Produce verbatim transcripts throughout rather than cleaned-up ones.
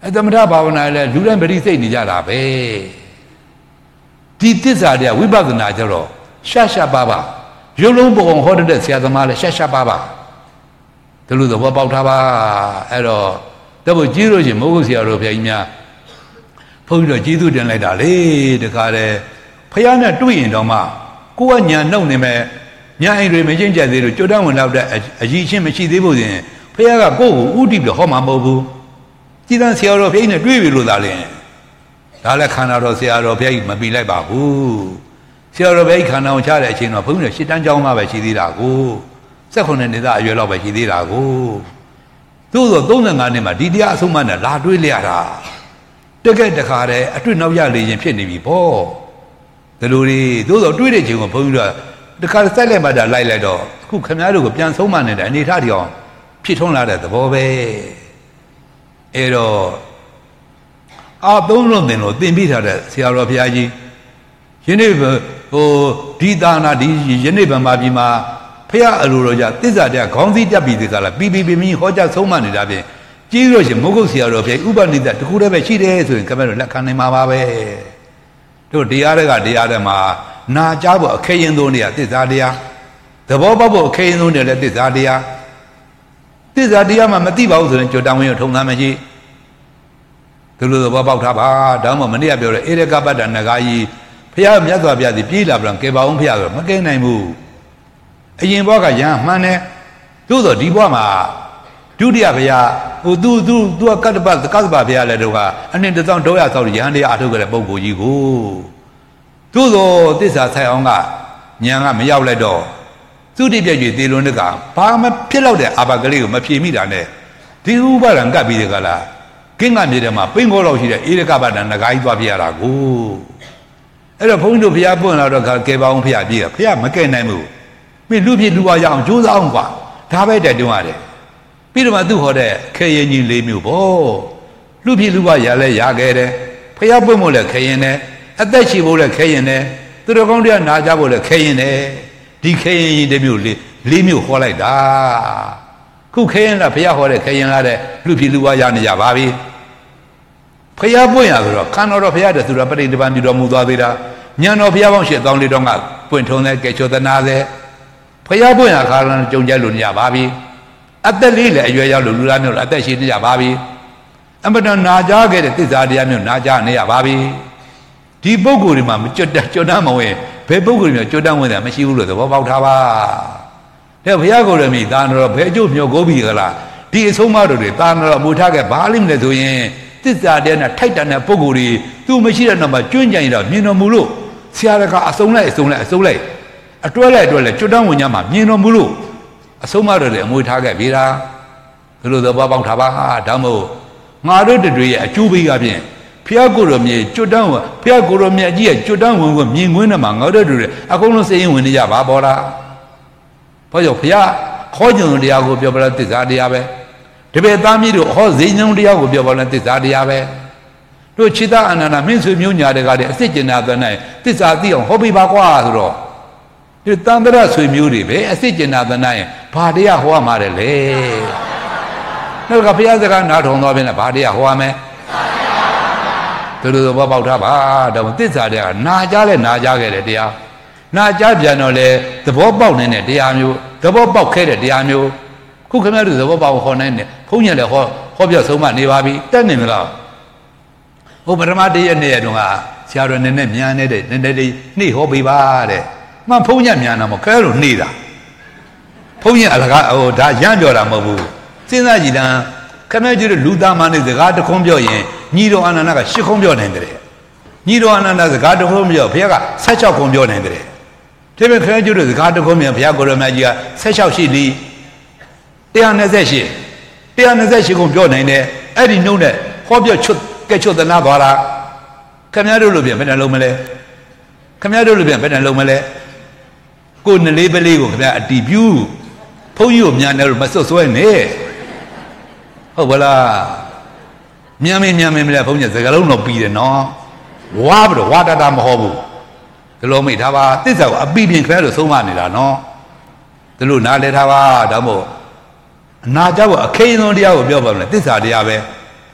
သမထဘာဝနာလည်းလူတိုင်းပရိစိတ်နေကြတာပဲဒီသစ္စာတရားဝိပဿနာကြတော့ရှာရှာပါပါရုပ်လုံးပုံဟောတဲ့ဆရာသမားလည်းရှာရှာပါပါဒီလိုသဘောပေါက်ထားပါအဲ့တော့တပုတ်ကြီးလို့ချင်းမဟုတ်ဆရာတော်ဘုရားကြီးများဘုန်းကြီးတို့ကျေးဇူးတင်လိုက်တာလေတခါတည်းဖះနဲ့တွေ့ရင်တော့မှကိုကညာနှုတ်နေမဲ့ညာအိမ်တွေမကျင့်ကြသေးလို့ကြွတန်းဝင်လောက်တဲ့အကြီးချင်းမရှိသေးဘူးရင်ဖះကကိုယ့်ကိုဥတီပြီးဟောမှာမဟုတ်ဘူးကြည်တန်းဆရာတော်ဘုရားကြီးနဲ့တွေ့ပြီလို့သာလဲဒါလည်းခန္ဓာတော်ဆရာတော်ဘုရားကြီးမပြီးလိုက်ပါဘူးဆရာတော်ဘုရားကြီးခန္ဓာကိုချတဲ့အချိန်တော့ဘုန်းကြီးတို့ရှစ်တန်းကျောင်းသားပဲရှိသေးတာကို၁၈နှစ်သားအရွယ်လောက်ပဲရှိသေးတာကိုသို့သောသုံးဆယ်ငါနှစ်မှာဒီတရားအဆုံးအမနဲ့လာတွေးလျတာတကက်တခါတည်းအတွေ့နောက်ရလေရင်ဖြစ်နေပြီပေါ့ဒီလိုတွေသို့သောတွေးတဲ့ချိန်ကိုဘုန်းကြီးတို့တခါစိုက်လိုက်မှတာလိုက်လိုက်တော့အခုခင်ဗျားတို့ကိုပြန်ဆုံးမနေတဲ့အနေထားတွေအောင်ဖြစ်ထွန်းလာတဲ့သဘောပဲအဲ့တော့အာသုံးလုံးတင်လို့သင်ပြီးထားတဲ့ဆရာတော်ဘုရားကြီးယနေ့ဟိုဒီသာနာဒီယနေ့ဗမာပြည်မှာဖះအလိုတော်ကြသစ္စာတရားခေါင်းစည်းတက်ပြီးဒီကလာပီပီပီမီဟောကြားဆုံးမနေတာဖြင့်ကြီးလို့ရှိရင်မဟုတ်ဆရာတော်ဘုရားဥပနိဒတခုတည်းပဲရှိတယ်ဆိုရင်ခင်ဗျားတို့လက်ခံနိုင်မှာပါပဲတို့တရားတွေကတရားတွေမှာနာကြားဖို့အခဲရင်သုံးနေတာသစ္စာတရားသဘောပေါက်ဖို့အခဲရင်သုံးတယ်လည်းသစ္စာတရားသစ္စာတရားမှမသိပါဘူးဆိုရင်ကြွတံဝင်ရထုံသားမရှိဒီလိုသဘောပေါက်ထားပါဒါမှမနေ့ကပြောတဲ့ဧရကပတ္တနဂါကြီးဖះမြတ်စွာဘုရားစီပြေးလာပြန်ကဲပါအောင်ဖះဆိုမကဲနိုင်ဘူးအရင်ဘဝကရဟန်းမှန်တယ်သို့သောဒီဘဝမှာဒုတိယဘုရားဟိုသူသူသူကကတ္တပကတ္တပဘုရားလည်းတော့ကအနှစ်တစ်သောင်းတော့ရဆောက်ရဟန်းတရားအထုတ်ကြတဲ့ပုဂ္ဂိုလ်ကြီးကိုသို့သောသစ္စာဆိုင်အောင်ကဉာဏ်ကမရောက်လိုက်တော့သုတိပြည့်ကြီးသေလွန်တဲ့ကဘာမှဖြစ်တော့တဲ့အာဘကလေးကိုမဖြေမိတာနဲ့ဒီဥပါဒံကပ်ပြီးတဲ့ကလားကင်းကမြေထဲမှာပိန်ခေါ်လောက်ရှိတဲ့ဧရကပတ္တနဂါကြီးသွားပြရတာကိုအဲ့တော့ဘုန်းကြီးတို့ဘုရားပွင့်လာတော့ကဲပါအောင်ဖះပြေးဖះမကဲနိုင်ဘူးမင်းလူဖြစ်လူဝရအောင်ကြိုးစားအောင်ကွာဒါပဲတက်တွန်းရတယ်ပြီးတော့မှသူ့ဟောတဲ့ခဲရင်ကြီးလေးမျိုးပေါ့လူဖြစ်လူဝရလဲရခဲ့တယ်ဖះပွင့်မို့လဲခဲရင်တယ်အသက်ရှိဖို့လဲခဲရင်တယ်သူတော်ကောင်းတရားနာကြဖို့လဲခဲရင်တယ်ဒီခဲရင်ကြီးတစ်မျိုးလေးလေးမျိုးဟောလိုက်တာခုခဲရင်လားဖះဟောတဲ့ခဲရင်လားတဲ့လူဖြစ်လူဝရနေကြပါပြီဖះပွင့်ရဆိုတော့ခန္ဓာတော်ဖះတဲ့သူတော်ပရိနိဗ္ဗာန်ပြုတော်မူသွားသေးတာဉာဏ်တော်ဖះပေါင်းရှစ်သောင်းလေးတော်ကပွင့်ထုံးတဲ့ကဲချောသနာတဲ့ဖះပွင့်ရခါရန်ကြုံကြလို့နေရပါပြီအသက်လေးလည်းအရွယ်ရောက်လို့လူသားမျိုးအသက်ရှိနေရပါပြီအမတန်နာကြားခဲ့တဲ့သစ္စာတရားမျိုးနာကြားနေရပါပြီဒီပုဂ္ဂိုလ်တွေမှာမကြွတကြွတမ်းမဝင်ဘယ်ပုဂ္ဂိုလ်မျိုးကြွတမ်းဝင်တာမရှိဘူးလို့သဘောပေါက်ထားပါတဲ့ဘုရားကိုယ်တော်မြည်သာတော်ဘယ်အကျိုးမျိုးကိုပြီးကြလားဒီအဆုံးအမတော်တွေသာတော်မူထားခဲ့ဘာလိမ့်လဲဆိုရင်သစ္စာတရားနဲ့ထိုက်တန်တဲ့ပုဂ္ဂိုလ်တွေသူမရှိတဲ့နောက်မှာကျွန့်ကြံရတော့မြင်တော်မူလို့ဆရာတော်ကအစုံလိုက်အစုံလိုက်အစုံလိုက်အတွဲလိုက်အတွဲလိုက်ကြွတမ်းဝင်ကြမှာမြင်တော်မူလို့အဆုံးအမတော်တွေအမွေထားခဲ့ပြီလားဒီလိုသဘောပေါက်ထားပါဒါမို့ငါတို့တွေရဲ့အကျိုးပေးကဖြင့်ဖျားကိုယ်တော်မြေကြွတန်းဝင်ဖျားကိုယ်တော်မြတ်ကြီးရဲ့ကြွတန်းဝင်ဝင်မြင်ကွင်းနဲ့မှာငါတို့တွေအကုန်လုံးစိတ်ရင်ဝင်နေကြပါပေါ်လားဘာကြောင့်ဖျားခေါ်ကြုံတရားကိုပြောပြတဲ့သစ္စာတရားပဲတပည့်သားမီးတို့ဟောဇိညုံတရားကိုပြောပြတဲ့သစ္စာတရားပဲတို့ခြေသားအနန္တမင်းဆွေမျိုးညာတွေကတည်းအစ်စ်ကျင်နာတဲ့နိုင်သစ္စာသိအောင်ဟောပြပါကွာဆိုတော့ဒီတန်တရဆွေမျိုးတွေပဲအစ်စ်ကျင်နာတဲ့နိုင်ဘာတရားဟောမှာတယ်လေနောက်ကဘုရားစကားနားထောင်သွားပြီနဲ့ဘာတရားဟောရမယ်သူတို့ဘောပေါက်ထားပါတော့သစ္စာတရားနာကြားလဲနာကြားခဲ့တယ်တရားနာကြားပြန်တော့လေသဘောပေါက်နေတဲ့တရားမျိုးသဘောပေါက်ခဲ့တဲ့တရားမျိုးခုခင်ဗျားတို့သဘောပေါက်ဟောနိုင်တယ်ဘုန်းကြီးလည်းဟောဟောပြဆုံးမနေပါပြီတက်နေမလားဟိုပထမတည့်ရက်နေ့ရက်တုန်းကဆရာတော်နည်းနည်းမြန်နေတဲ့နည်းနည်းလေးနှိဟောပေးပါတဲ့မှန်ဘုန်းကြီးမြန်တာမဟုတ်ခဲလို့နှိတာဘုန်းကြီးအလကားဟိုဒါရမ်းပြောတာမဟုတ်ဘူးစဉ်းစားကြည့်လားခင်ဗျားတို့လူသားမနဲ့စကားတခုံးပြောရင်ညီတော်အာနန္ဒကရှစ်ခုံးပြောနိုင်တယ်ညီတော်အာနန္ဒစကားတခုံးပြောဘုရားကဆယ့်ခြောက်ခုံးပြောနိုင်တယ်ဒါပေမဲ့ခင်ဗျားတို့စကားတခုံးမြန်ဘုရားကိုယ်တော်မြတ်ကြီးကဆယ့်ခြောက်ရှိလီတရားနှစ်ဆက်ရှိတရားနှစ်ဆက်ရှိခုံးပြောနိုင်တယ်အဲ့ဒီနှုတ်နဲ့ဟောပြောချွတ်ကဲချွတ်သနာသွားတာခင်ဗျားတို့လိုပြန်ဘယ်နဲ့လုံးမလဲခင်ဗျားတို့လိုပြန်ဘယ်နဲ့လုံးမလဲကိုယ်နှလေးပလေးကိုခင်ဗျားအတီးပြူးဘုန်းကြီးကိုမြန်တယ်လို့မစွတ်စွဲနဲ့ဟုတ်ပါလားမြန်မင်းမြန်မင်းမလဲဘုန်းကြီးစကားလုံးတော့ပြီးတယ်နော်ဝါပြီးတော့ဝါတတာမဟုတ်ဘူးဒီလိုမိထားပါသစ္စာကိုအပိပြင်ခဲလို့ဆုံးမနေတာနော်ဒီလိုနားလဲထားပါဒါမို့အနာကြဖို့အခိန်ဆုံးတရားကိုပြောပါမလဲသစ္စာတရားပဲ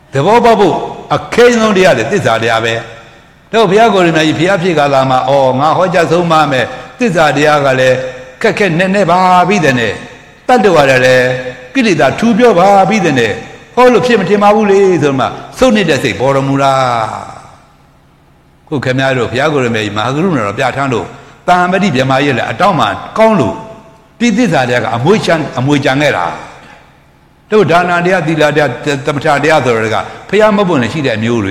The Bobo, a cane on the other, this are the Abe. No, Piago in a Piapica Lama or Mahoja Zumame, this are the Agale, Kaken Neva Bidene, Tanduare, Kilida, Tubio Bidene, all of Chimati Mauli, Zuma, so need to say Boromura. Who came out of Piago and Magruna of Yatando, Tamadi Yamayela, a Doma, Konlu. This are the Amuchan, Amujanera. Though Dana de Adila de Tamata de other, Payamabun, she did new.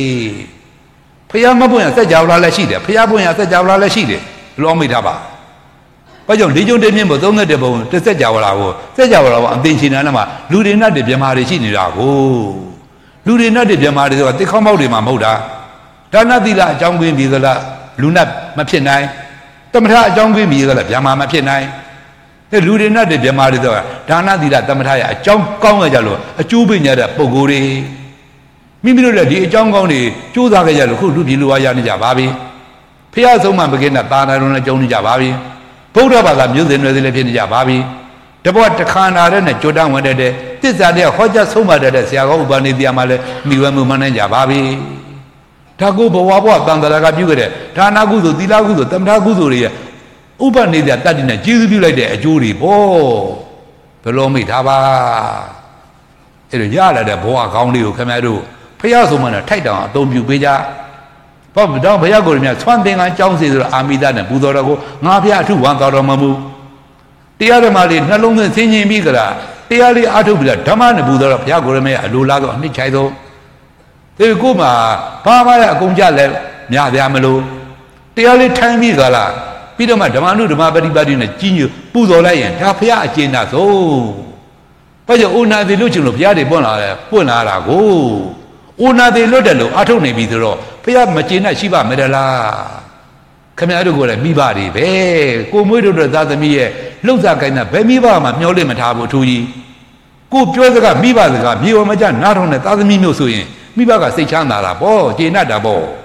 Payamabun, said Javla Lashida, Payabun, said Javla Lashida, Lomitaba. But you did you remember the devil to say Javla, said Javla, and then she Nanama, Ludina de Yamari Shinago. Ludina de Yamari, they come out in Mamoda. Dana Dila, John Wim Vizala, Luna Mapinai, Tamata John Wim Vizala, Yama Mapinai. The Ludina de Yamari, Dana Dila Tamataya, John Kongajalo, a Chubina Poguri. Mimila di John Goni, Chudagajalo, who do Luayani Jababi. Piazoma began at Dana Joni Jababi. Podaba music with the Levin Jababi. The boy Takana and Jordan went at it. This idea, Hoja Soma that Siago Bani Diamale, Miwamuman and Jababi. Tago Bawa, Dandalaga Bugade, Tanagudu, Dilagudu, Tamaguzuri. Uber need that in a jury like a jury, bo. Below me, Taba. It is Yala, the Boa County, who come out. Piazzo man, take down, don't you be ya? Pop down Piago, one thing I Jones is Amida and Budorago, Mafia to one thousand Mamu. The other Mali, not long than singing Migara, the early Atubla, Taman, Budora, Piagorame, Lulago, and Nichado. They go ma, Pama, Gonjale, Nya de Amelo. The early time Migala. Peter Madamanu, the Mabadi Badi in a genius, Budolayan, Tapia, Jena, so. But you own the illusion of Yadi Bona, Bonara, go. Una de Lodelo, Atone Bidro, Pia Machina, Shiva Medala. Come out to go to Mibadi, Be, go Mudo the Zazamie, Luzakana, Bemiba, Mole Matabo to ye. Go Pioza, Miba, the Mio Majan, not on the Tazamino Suin, Mibaga, say Chandala, Bo, Jena Dabo.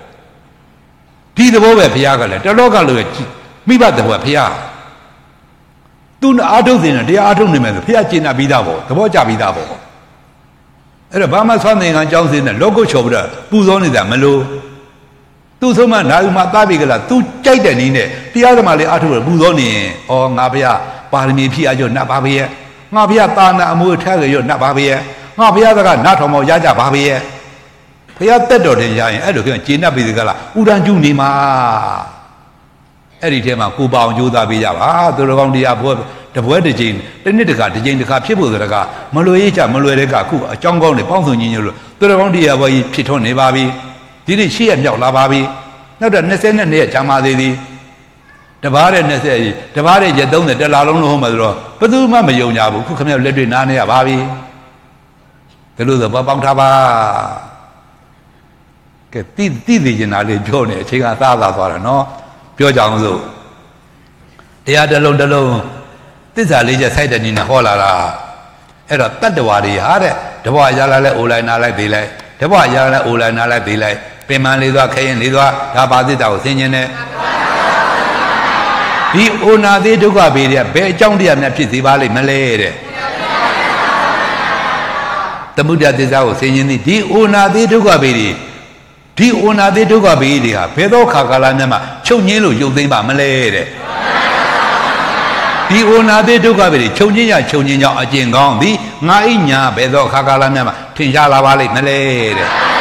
Tea the Boba Piagala, the local. Miba the Wapia. Tun Adolina, the Adonima, Piagina Bidavo, the Boja Bidavo. At a Bama something on Johnson, a logo shoulder, who's only the Melo. Two Soma, Nalma Tabigala, two Jayden in it, the other Mali Atu, Buzoni, or Nabia, Parmi Piajo Nababia, Nabia Tana Amu Tagayo Nababia, Nabia Natomo Yaja Babia. Piatedo de Jay, Education, Gina Bidala, Udan Junima. Every time I go down, you that be ah, the Rondia, the weather gene, the Nitica, the Jane, the Cap people that are Maloeja, Maloeca, a Jongo, the Ponson in you, the Rondia, where Pitone Babi, did she and Yola Babi? Not a Nessan near Chamadi. The Vare Nesse, the Vare Jadon, the Lalon Homadro, but do Mamma Yonabu, who come here, let me Nania Babi. The Luther Babangtaba. Get Didi in Ali Johnny, Chica Thala, no? Pure Janzo. They are the loan alone. These are leisure sighted in a hola. Era Tadawadi, Hare, the boy Yala Ulana like daylight, the boy Yala Ulana like daylight, Payman Liza, Kayan Liza, Tabazita was singing it. The Una de Dugabidia, Bay Jondi and Napiti Valley Malay. The Buddha Disa was singing it. The Una de Dugabidi. The Una de Dugabidia, Pedro Cacalanama, Chonilo, Yudima Malay. The Una de Dugabidi, Chonia, Chonia, a Jingong, the Naina, Pedro Cacalanama, Tinjala Valley Malay.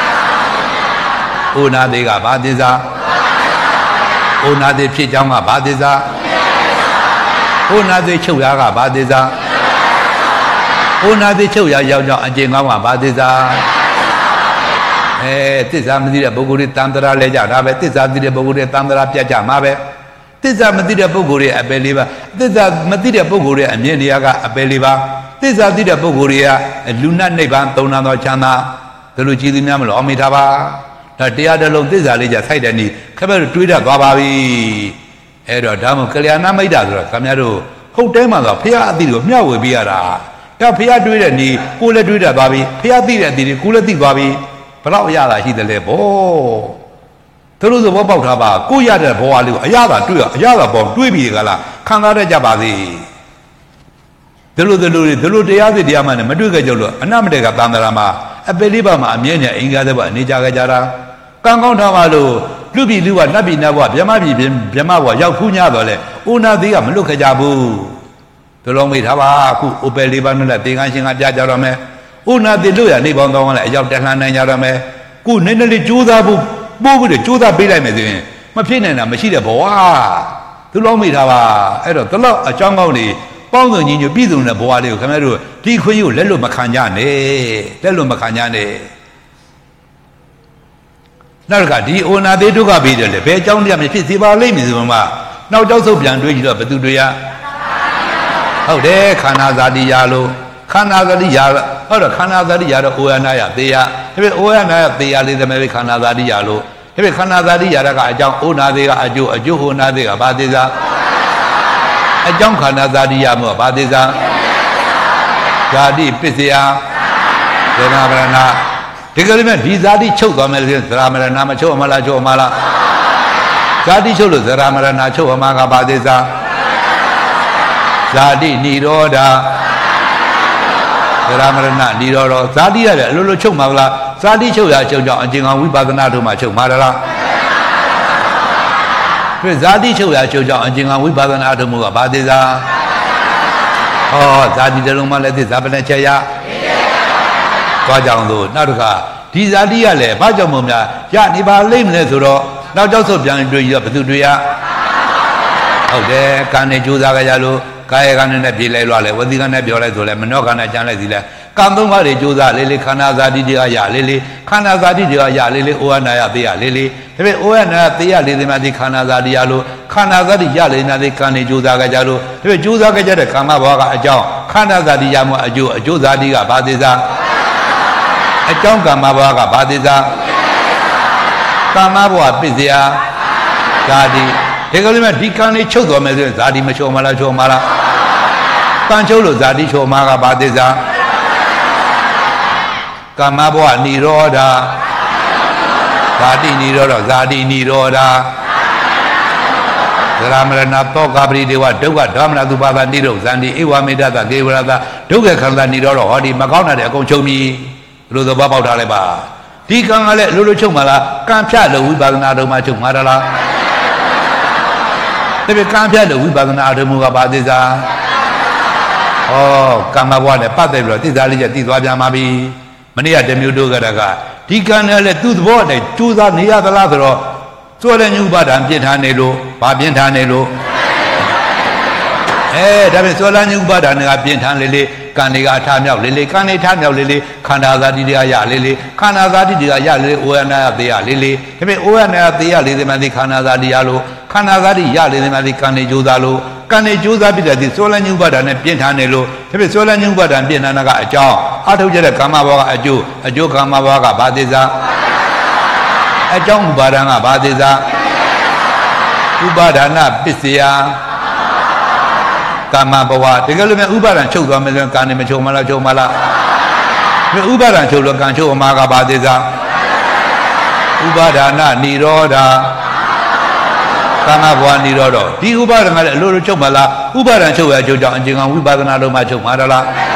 Una de Gabadiza, Una de Pijama Badiza, Una de Chuyaga Badiza, Una de Chuya Yao and Jingama Badiza. Eh, this is Amadira Boguri Tandra Leja, this is Amadira Boguri Tandra Piaja Mabe, this is Amadira Boguri, a believer, this is Madira Boguri, and Yeniaga, a believer, this is Adira Boguria, and Luna Neban, Tonano Chana, the Lucidinam Omitaba, the Diadalo, this is Alija Saidani, Kabar Twitter Babavi, Edo Damo Kaliana Maidadra, Camero, Hotema, Pia Dio, Mia will be a Pia Twitter, Kula Twitter Babi, Pia Dida, Kula Di Babi. But Yala, he the lebo. Through the Wababa, Kuyada Boalu, Ayala, Ayala Bomb, Dweeby Gala, Kanada Jabadi. Through the Ludi, the Ludi, the Diamond, Maduga Jolo, Anamdega Tandarama, အပေလေးပါမှာအမြဲတမ်းအင်္ဂါသက်ဘအနေကြကြတာကံကောင်းထားပါလို့လူပြည်လူကနတ်ပြည်နတ်ဘဝဗြဟ္မပြည်ဗြဟ္မဘဝရောက်ဖူးညတော့လေအိုနာသေးကမလွတ်ခကြဘူးဒီလိုမိထားပါအခုအိုပယ်လေးပါနဲ့သင်္ကန်းရှင်ကပြကြတော့မယ်အိုနာသေးလို့ရနေပေါင်းကောင်းလဲအရောက်တက်လှမ်းနိုင်ကြတော့မယ်ခုနည်းနည်းလေးကြိုးစားဖို့ပို့ပြီးကြိုးစားပေးလိုက်မယ်ဆိုရင်မဖြစ်နိုင်တာမရှိတဲ့ဘဝဒီလိုမိထားပါအဲ့တော့ဒီလောက်အကြောင်းကောင်းတွေပေါင်းစုံညီညွတ်ပြည်စုံတဲ့ဘဝလေးကိုခင်ဗျားတို့ဒီခွင့်ကိုလက်လွတ်မခံကြနဲ့လက်လွတ်မခံကြနဲ့နောက်ကဒီအိုနာသေးဒုက္ခပေးတယ်လေဘယ်အကြောင်းတရားမဖြစ်သေးပါလိမ့်မည်ဆိုမှနောက်ကြောက်ဆုပ်ပြန်တွေးကြည့်တော့ဘသူတွေရဟုတ်တယ်ခန္ဓာဇာတိရလို့ခန္ဓာဇာတိရဟုတ်တော့ခန္ဓာဇာတိရတော့အိုယနာယသေယဒါပေမဲ့အိုယနာယသေယလေးသမီးခန္ဓာဇာတိရလို့ဒါပေမဲ့ခန္ဓာဇာတိရတာကအကြောင်းအိုနာသေးကအကျိုးအကျိုးဟိုနာသေးကဘာသေးစားအကြောင်းခန္ဓာဇာတိရမှာဘာသေးစားဇာတိပစ္စယဒေနာဗရဏဒီကလေးမဲ့ဒီဇာတိချုပ်သွားမယ်ဆိုရင်ဇရာမရဏမချုပ်မလားချုပ်မလားဇာတိချုပ်လို့ဇရာမရဏချုပ်မှာကဘာသေးစားဇာတိនិရောဓဇရာမရဏនិရောဓဇာတိရတယ်အလိုလိုချုပ်မှာလားဇာတိချုပ်ရချုပ်ကြောင့်အကျဉ်းကောင်ဝိပဿနာတို့မှာချုပ်မှာလားပြဇာတိချုပ်ရချုပ်ကြောင့်အကျဉ်းကောင်ဝိပဿနာတို့ကဘာသေးစားဟောဇာတိတလုံးမှလည်းသိဇာပနဲ့ချက်ရသွားကြောင်လို့နောက်တစ်ခါဒီဇာတိကလည်းဘာကြောင့်မို့များရနေပါလိမ့်မလဲဆိုတော့နောက်ကြောက်ဆုပ်ပြန်တွေ့ရဘသူတွေ့ရဟုတ်တယ်ကံနဲ့ကြိုးစားကြရလို့ကာယကံနဲ့ပြေးလိုက်လို့လေဝစီကံနဲ့ပြောလိုက်ဆိုလဲမနောကံနဲ့ကြမ်းလိုက်စီလဲကံသုံးပါးတွေကြိုးစားလေးလေးခန္ဓာဇာတိတွေကရလေးလေးခန္ဓာဇာတိတွေကရလေးလေးဩဝနာယသေးရလေးလေးဒါပေမဲ့ဩဝနာယသေးရလေးသေးမှဒီခန္ဓာဇာတိရလို့ခန္ဓာဇာတိရလေးနာသေးကံနဲ့ကြိုးစားကြကြလို့ဒါပေမဲ့ကြိုးစားကြကြတဲ့ကာမဘဝကအကြောင်းခန္ဓာဇာတိရမှအကျိုးအကျိုးဇာတိကဘာသေးစားအကြောင်းကာမဘဝကဘာသေးစားကာမဘဝပစ္စယဇာတိဒီကလေးမဲ့ဒီကံလေးချုပ်သွားမယ်ဆိုရင်ဇာတိမချုပ်မလားချုပ်မလားကံချုပ်လို့ဇာတိချုပ်မှာကဘာသေးစားကာမဘဝនិရောဓဇာတိនិရောဓဇာတိនិရောဓသရမရဏတောကပရိဒေဝဒုက္ခဓမ္မနာသူပါဒនិရောဓဇန္တိဧဝမေတ္တသကေဝရတဒုက္ခခန္ဓာនិရောဓဟောဒီမကောင်းတဲ့အကုန်ချုပ်ပြီလို့သဘောပေါက်ထားလိုက်ပါဒီကံကလည်းလိုလိုချုပ်မှာလားကံဖြတ်လို့ဝိပဿနာတော်မှာချုပ်မှာလားတကယ်ကံဖြတ်လို့ဝိပဿနာတော်မူကဘာသိစားဩကံမဘဝနဲ့ပတ်သက်ပြီးတော့သိစားလေးချက်သိသွားပြန်ပါပြီမနေ့ကတမျိုးတို့ကတကဒီကံနဲ့လည်းသူ့သဘောနဲ့ကြိုးစားနေရသလားဆိုတော့စွဲတဲ့ညဥပါဒံပြင်းထားနေလို့ဘာပြင်းထားနေလို့အဲဒါပြန်စွဲလာညဥပါဒံကပြင်းထားလေလေကံတွေကအထမြောက်လေလေကံတွေထမြောက်လေလေခန္ဓာဇာတိတွေကရလေလေခန္ဓာဇာတိတွေကရလေလေဩယနာသေးရလေလေဒါပေမဲ့ဩယနာသေးရလေဒီမှာဒီခန္ဓာဇာတိရလို့ခန္ဓာဇာတိရလေဒီမှာဒီကံတွေကြိုးစားလို့ကံတွေကြိုးစားပြီးတဲ့ဒီစွဲလာညဥပါဒံနဲ့ပြင်းထားနေလို့ဒါပေမဲ့စွဲလာညဥပါဒံပြင်းထားတာကအကြောင်းအထုတ်ကြတဲ့ကာမဘဝကအကျိုးအကျိုးကာမဘဝကဘာသေးစားအကြောင်းဥပါဒံကဘာသေးစားဥပါဒနာပစ္စယကာမဘဝတကယ်လို့မြဥပါဒံချုပ်သွားမယ်ဆိုရင်ကံနဲ့မချုပ်မလားချုပ်မလားမြဥပါဒံချုပ်လို့ကံချုပ်အမှားကဘာသေးစားဥပါဒနာនិရောဓကာမဘဝនិရောဓဒီဥပါဒံကလည်းအလိုလိုချုပ်မလားဥပါဒံချုပ်ရအကျိုးကြောင့်အကျဉ်းကောင်ဝိပဿနာလုံးမှာချုပ်မှာလား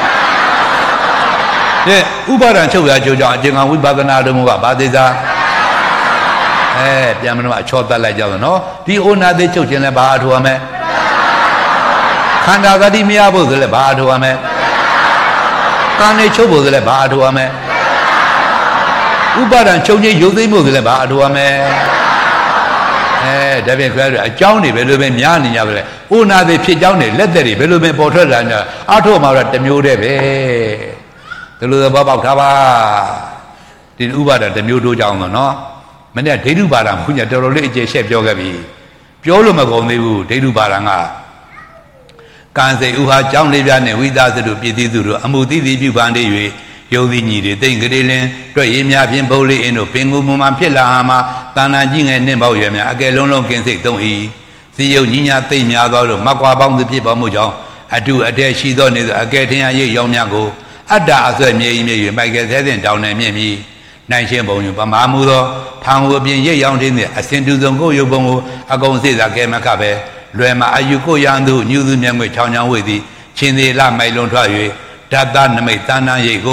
တဲ့ဥပါဒံချုပ်ရအကျိုးကြောင့်အကျဉ်းကောင်ဝိပဿနာလုံးကဘာသေးစားအဲပြန်မလို့အချောတတ်လိုက်ကြတော့နော်ဒီအိုနာသေးချုပ်ခြင်းလည်းဘာအထောက်အမဲခန္ဓာဂတိမရဖို့ဆိုလည်းဘာအထောက်အမဲကံနဲ့ချုပ်ဖို့ဆိုလည်းဘာအထောက်အမဲဥပါဒံချုပ်ခြင်းရုပ်သိမ်းဖို့ဆိုလည်းဘာအထောက်အမဲအဲဒါပြန်ပြောရအကြောင်းတွေဘယ်လိုပဲများနေကြပါလဲအိုနာသေးဖြစ်ကြောင်းတွေလက်သက်တွေဘယ်လိုပဲပေါ်ထွက်လာကြအထောက်မှာတော့တစ်မျိုးတည်းပဲဒီလိုသဘောပေါက်ထားပါဒီဥပါဒံတစ်မျိုးတို့ကြောင်းတော့နော်မနေ့ဒိဋ္ဌုပါဒံဘုညာတော်တော်လေးအကျေရှက်ပြောခဲ့ပြီပြောလို့မကုန်သေးဘူးဒိဋ္ဌုပါဒံကကံစိတ်ဥဟာကြောင်းလေးပြနဲ့ဝိသသတုပြည်သိသူတို့အမှုသိသိပြုပန်းနေ၍ယုံသိညီတွေတိတ်ကလေးလင်းတွေ့ရများဖြင့်ဘုံလေးအင်းတို့ပင်ကိုမွန်မှဖြစ်လာမှာတဏ္ဍာကြီးငယ်နှင့်ပေါရွယ်များအကယ်လုံးလုံးကင်းစိတ်သုံး၏စီယုံညီညာသိများသောတို့မကွာပေါင်းသူဖြစ်ပေါ်မှုကြောင့်အတုအတဲရှိသောနေသောအကယ်ထင်ရရိပ်ရောင်းများကိုအတ္တအဆွဲမြေကြီးမြေ၍မိုက်ကယ်ဆဲစဉ်တောင်းနေမြင့်ပြီးနိုင်ရှင်းပုံယူပမာမှုသောထောင်ကိုအပြင်ရိပ်ရောင်းခြင်းနှင့်အစဉ်တူဆုံးကိုရုပ်ပုံကိုအကုန်စေစာကဲမခပဲလွယ်မှာအယူကိုရန်သူညူသူမြတ်ငွေချောင်းချောင်းဝေသည်ချင်းသေးလမိုက်လုံးထွက်၍ဓာတ်သားနမိတ်တဏ္ဍရိပ်ကို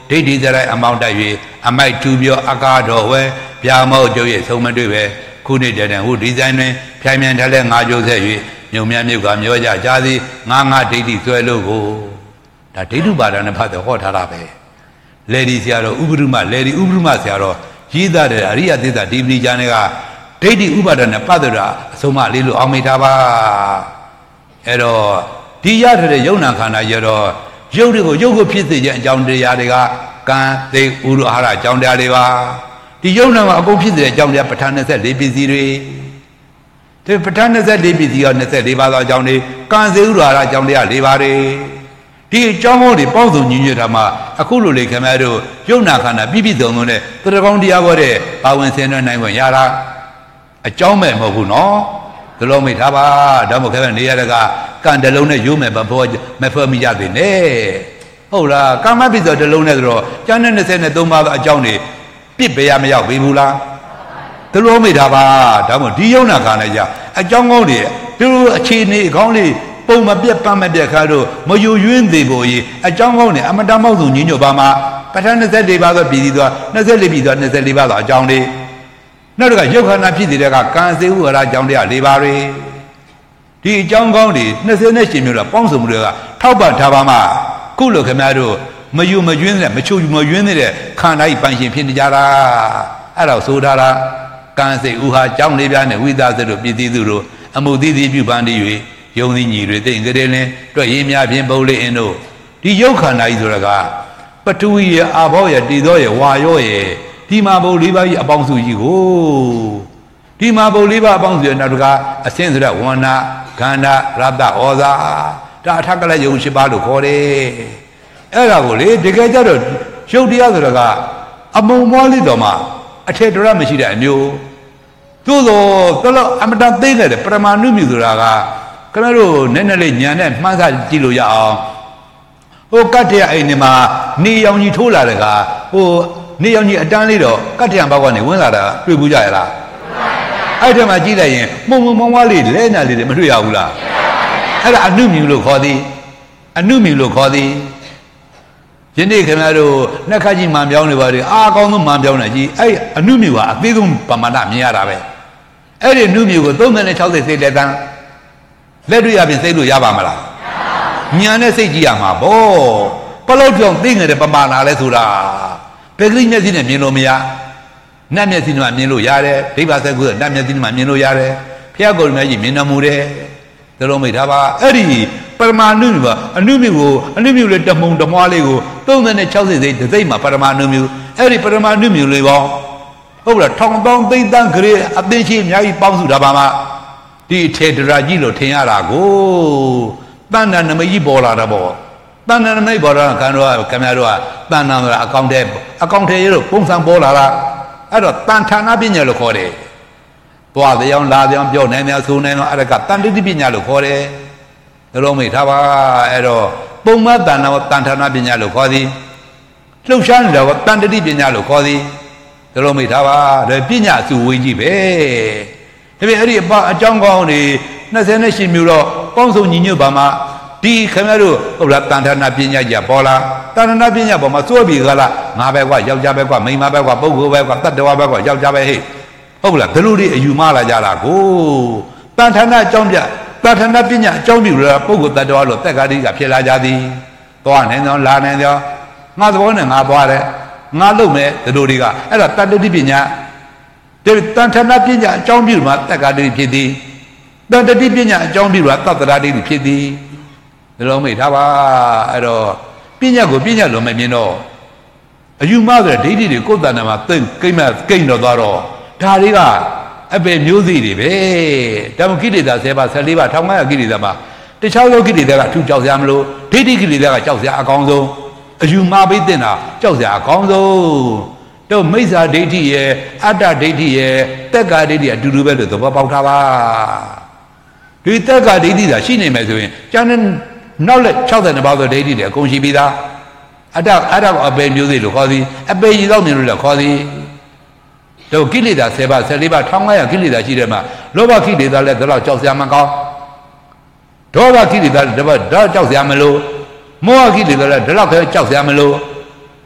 ဒိဋ္ဌိစရိုက်အမောင်းတက်၍အမိုက်တူပြောအကားတော်ဝဲပြာမောက်ကျုပ်ရဲ့ဆုံးမတွေ့ပဲခုနှစ်တည်းတည်းဟိုဒီဇိုင်းတွင်ဖြိုင်မြန်ထားတဲ့ငါကျိုးဆက်၍မြုံမြမြုပ်ကမျောကြကြသည်ငါငါဒိဋ္ဌိဆွဲလို့ကိုဒါဒိဋ္ဌုပါဒနဲ့ဖတ်တယ်ဟောထားတာပဲလေဒီဆရာတော်ဥပဒုမလေဒီဥပဒုမဆရာတော်ကြီးသားတဲ့အရိယသစ္စာဒီပဏိကျမ်းတွေကဒိဋ္ဌိဥပါဒနဲ့ပတ်သက်တာအဆုံးမလေးလို့အောင်မိထားပါအဲ့တော့ဒီရတဲ့ယုံနာခန္ဓာရတော့ရုပ်တွေကိုရုပ်ကိုဖြစ်စေခြင်းအကြောင်းတရားတွေကကံသိဥရအာဟာရအကြောင်းတရားတွေပါဒီယုံနာမှာအကုန်ဖြစ်စေတဲ့အကြောင်းတရားပဋ္ဌာန်း၂၄ပစ္စည်းတွေဒီပဋ္ဌာန်း၂၄ပစ္စည်းက၂၄ပါးသောအကြောင်းတွေကံသိဥရအာဟာရအကြောင်းတရား၄ပါးတွေဒီအကြောင်းတွေပေါင်းစုံညီညွတ်တာမှာအခုလိုလေခင်ဗျားတို့ယုံနာခန္ဓာပြည့်ပြည့်စုံစုံနဲ့တရကောင်းတရားဘောတဲ့ဘာဝင်ဆင်းရဲနိုင်ဝင်ရတာအကြောင်းမဲ့မဟုတ်ဘူးနော်ဒလုံးမိထားပါဒါမှမဟုတ်ခင်ဗျားနေရတဲ့ကကံတလုံးနဲ့ယုံမဲ့ဘဘောမဖော်မိကြသေးနဲ့ဟုတ်လားကာမပိစ္ဆောတလုံးနဲ့ဆိုတော့ကျန်တဲ့၂၃ပါးသောအကြောင်းတွေပြစ်ပေရမရောက်ပြီဘူးလားဒလုံးမိထားပါဒါမှမဟုတ်ဒီယုံနာခန္ဓာကြအကြောင်းကောင်းတွေသူအခြေအနေအကောင်းလေးပုံမပြတ်ပန်းမပြတ်ခါတို့မယူယွင်းသေးဖို့ကြီးအကြောင်းကောင်းနဲ့အမတမောက်စုံညညွတ်ပါမှာပဋ္ဌာန်း၂၄ပါးသောပြည်စည်းသော၂၄ပြည်သော၂၄ပါးသောအကြောင်းတွေနောက်တစ်ခါရုပ်ခန္ဓာဖြစ်တဲ့ကကံစေဥဝါဒအကြောင်းတရား၄ပါးတွေဒီအကြောင်းကောင်းတွေ၂၈မျိုးတော့ပေါင်းစုံမှုတွေကထောက်ပံ့ထားပါမှာခုလိုခင်ဗျားတို့မယူမယွင်းတဲ့မချိုမယွင်းတဲ့ခန္ဓာဤပိုင်ရှင်ဖြစ်နေကြတာအဲ့တော့ဆိုထားတာကံစေဥဟာအကြောင်းလေးပြားနဲ့ဝိသသတို့ပြည်စည်းသူတို့အမှုသီးသီးပြုပန်းတည်၍ယုံသီးညီတွေသိင်္ဂရေလင်းတွေ့ရင်းများဖြင့်ပုံလေးအင်းတို့ဒီယုတ်ခန္ဓာကြီးဆိုတာကပထဝီရအာဘောရတည်သောရဝါရောရဒီမှာဘုံလေးပါးကြီးအပေါင်းစုကြီးကိုဒီမှာဘုံလေးပါးအပေါင်းစုရနောက်တကအစင်းဆိုတဲ့ဝန္နာခန္ဓာရတ္တဩဇာဒါအထက်ကလည်းယုံရှိပါလို့ခေါ်တယ်အဲ့ဒါကိုလေတကယ်ကြတော့ရုပ်တရားဆိုတာကအမုံမွားလေးတော်မှာအထက်တော်မရှိတဲ့အမျိုးသို့သောတော်တော်အမတန်သိတဲ့ပရမဏုမြူဆိုတာကခင်ဗျားတို့နည်းနည်းလေးညာနဲ့မှန်းဆကြည့်လို့ရအောင်ဟိုကတ္တရအိမ်နေမှာနေရောင်ကြီးထိုးလာတဲ့ကဟိုနေရောင်ကြီးအတန်းလေးတော့ကတ္တရဘက်ကနေဝင်လာတာတွေ့ဘူးကြရလားအဲ့ဒီမှာကြည့်လိုက်ရင်မှုံမှုံမောင်းဝါးလေးလဲညာလေးတွေမတွေ့ရဘူးလားအဲ့ဒါအနုမြူလို့ခေါ်သည်အနုမြူလို့ခေါ်သည်ယနေ့ခင်ဗျားတို့နှက်ခတ်ကြီးမှန်ပြောင်းနေပါလေအာအကောင်းဆုံးမှန်ပြောင်းနေကြီးအဲ့အနုမြူကအသေးဆုံးပမာဏမြင်ရတာပဲအဲ့ဒီအနုမြူကိုသုံးဆယ်၆၀စိတ်လက်တန်းလက်တွေ့ရပြင်စိတ်လို့ရပါမလားညာနဲ့စိတ်ကြည့်ရမှာဗောဘလို့ကြောင့်သိငယ်တဲ့ပမာဏလဲဆိုတာပဂရိမျက်စိနဲ့မြင်လို့မရနတ်မျက်စိနဲ့မြင်လို့ရတယ်ဒိဗ္ဗစကုနတ်မျက်စိနဲ့မြင်လို့ရတယ်ဖျားကိုယ်မျက်စိမြင်တော်မူတယ်ဒါလုံးမိတ်ထားပါအဲ့ဒီပရမဏုမြအနုမြကိုအနုမြလေးတမုံတမွားလေးကိုသုံးဆယ်၆၀စိတ်တစ်စိတ်မှာပရမဏုမြအဲ့ဒီပရမဏုမြလေးပေါင်းဟုတ်လားထောင်ပေါင်းသိန်းတန်းကလေးအသိရှိအများကြီးပေါင်းစုတာပါမှာဒီထေတရာကြီးလို့ထင်ရတာကိုတဏ္ဍနမိတ်ကြီးပေါ်လာတာပေါ့တဏ္ဍနမိတ်ပေါ်လာခံတော့ခင်ဗျားတို့ကတဏ္ဍဆိုတာအကောင့်ထဲအကောင့်ထဲရလို့ပုံစံပေါ်လာတာအဲ့တော့တန်ဌာနပညာလို့ခေါ်တယ်သွားတရားလာတရားပြောနိုင်တယ်ဆိုနိုင်တော့အဲ့ဒါကတန်တိပညာလို့ခေါ်တယ်ဒါလုံးမိတ်ထားပါအဲ့တော့ပုံမတဏ္ဍတန်ဌာနပညာလို့ခေါ်သည်လှုပ်ရှားနေတာကတန်တိပညာလို့ခေါ်သည်ဒါလုံးမိတ်ထားပါဒါပညာစုဝေးကြီးပဲဒါပေမဲ့အဲ့ဒီအကြောင်းကောင်းတွေ၂၈မျိုးတော့ပေါင်းစုံညီညွတ်ပါမှာဒီခင်ဗျားတို့ဟုတ်လားတန်ဌာနပညာကြီးပေါ်လာတန်ဌာနပညာပေါ်မှာစိုးပြီကလားငါပဲကွာယောက်ျားပဲကွာမိန်းမပဲကွာပုဂ္ဂိုလ်ပဲကွာတတ္တဝါပဲကွာယောက်ျားပဲဟဲ့ဟုတ်လားဘယ်လိုတွေအယူမလာကြတာကိုတန်ဌာနအကြောင်းပြတန်ဌာနပညာအကြောင်းပြုလို့ပုဂ္ဂိုလ်တတ္တဝါလို့တက္ကတိကဖြစ်လာကြသည်သွားနိုင်သောလာနိုင်သောငါသဘောနဲ့ငါသွားတယ်ငါလုပ်မယ်ဒီလိုတွေကအဲ့ဒါတတ္တိပညာဒီတန်ဌာနပညာအကြောင်းပြုမှာတက္ကတိဖြစ်သည်တတ္တိပညာအကြောင်းပြုတာသတ္တရာတိဖြစ်သည်ဒီလိုမိတ်ထားပါအဲ့တော့ပညာကိုပညာလို့မမြင်တော့အယူမဆိုတဲ့ဒိဋ္ဌိတွေကိုယ်တဏ္ဍာမှာသိမ့်ကိမ့်မကိမ့်တော့သွားတော့ဒါတွေကအပေမျိုးစီတွေပဲဓမ္မကိလေသာ၁၀ပါး၁၄ပါးထောင်ငါးရာကိလေသာပါတခြားသောကိလေသာကအထူးကြောက်စရာမလိုဒိဋ္ဌိကိလေသာကကြောက်စရာအကောင်းဆုံးအယူမပိတ်တင်တာကြောက်စရာအကောင်းဆုံးတော့မိစ္ဆာဒိဋ္ဌိရဲ့အတ္တဒိဋ္ဌိရဲ့တက္ကာဒိဋ္ဌိအတူတူပဲလို့သဘောပေါက်ထားပါဒီတက္ကာဒိဋ္ဌိသာရှိနေမယ်ဆိုရင်ကျန်တဲ့နောက်လက်၆၂ပါးသောဒိဋ္ဌိတွေအကုန်ရှိပြီးသားအတ္တအတ္တကိုအပေမျိုးစေ့လို့ခေါ်သည်အပေရည်သောမြင်လို့လည်းခေါ်သည်တော့ကိလေသာ၁၀ပါး၁၄ပါးထောင်ငါးရာကိလေသာရှိတယ်မှာလောဘကိလေသာလည်းဒါတော့ကြောက်စရာမကောင်းဒေါသကိလေသာလည်းဒါတော့ကြောက်စရာမလိုမောဟကိလေသာလည်းဒါတော့ခဲကြောက်စရာမလို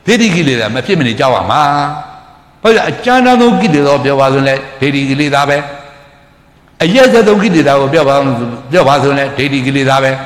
ဒေဒီကိလေသာမဖြစ်မနေကြောက်ရမှာဟုတ်လားအကျဉ်းဆုံးကိလေသာပြောပါဆိုလဲဒေဒီကိလေသာပဲအရက်စသုံးကိလေသာကိုပြောပါပြောပါဆိုလဲဒေဒီကိလေသာပဲ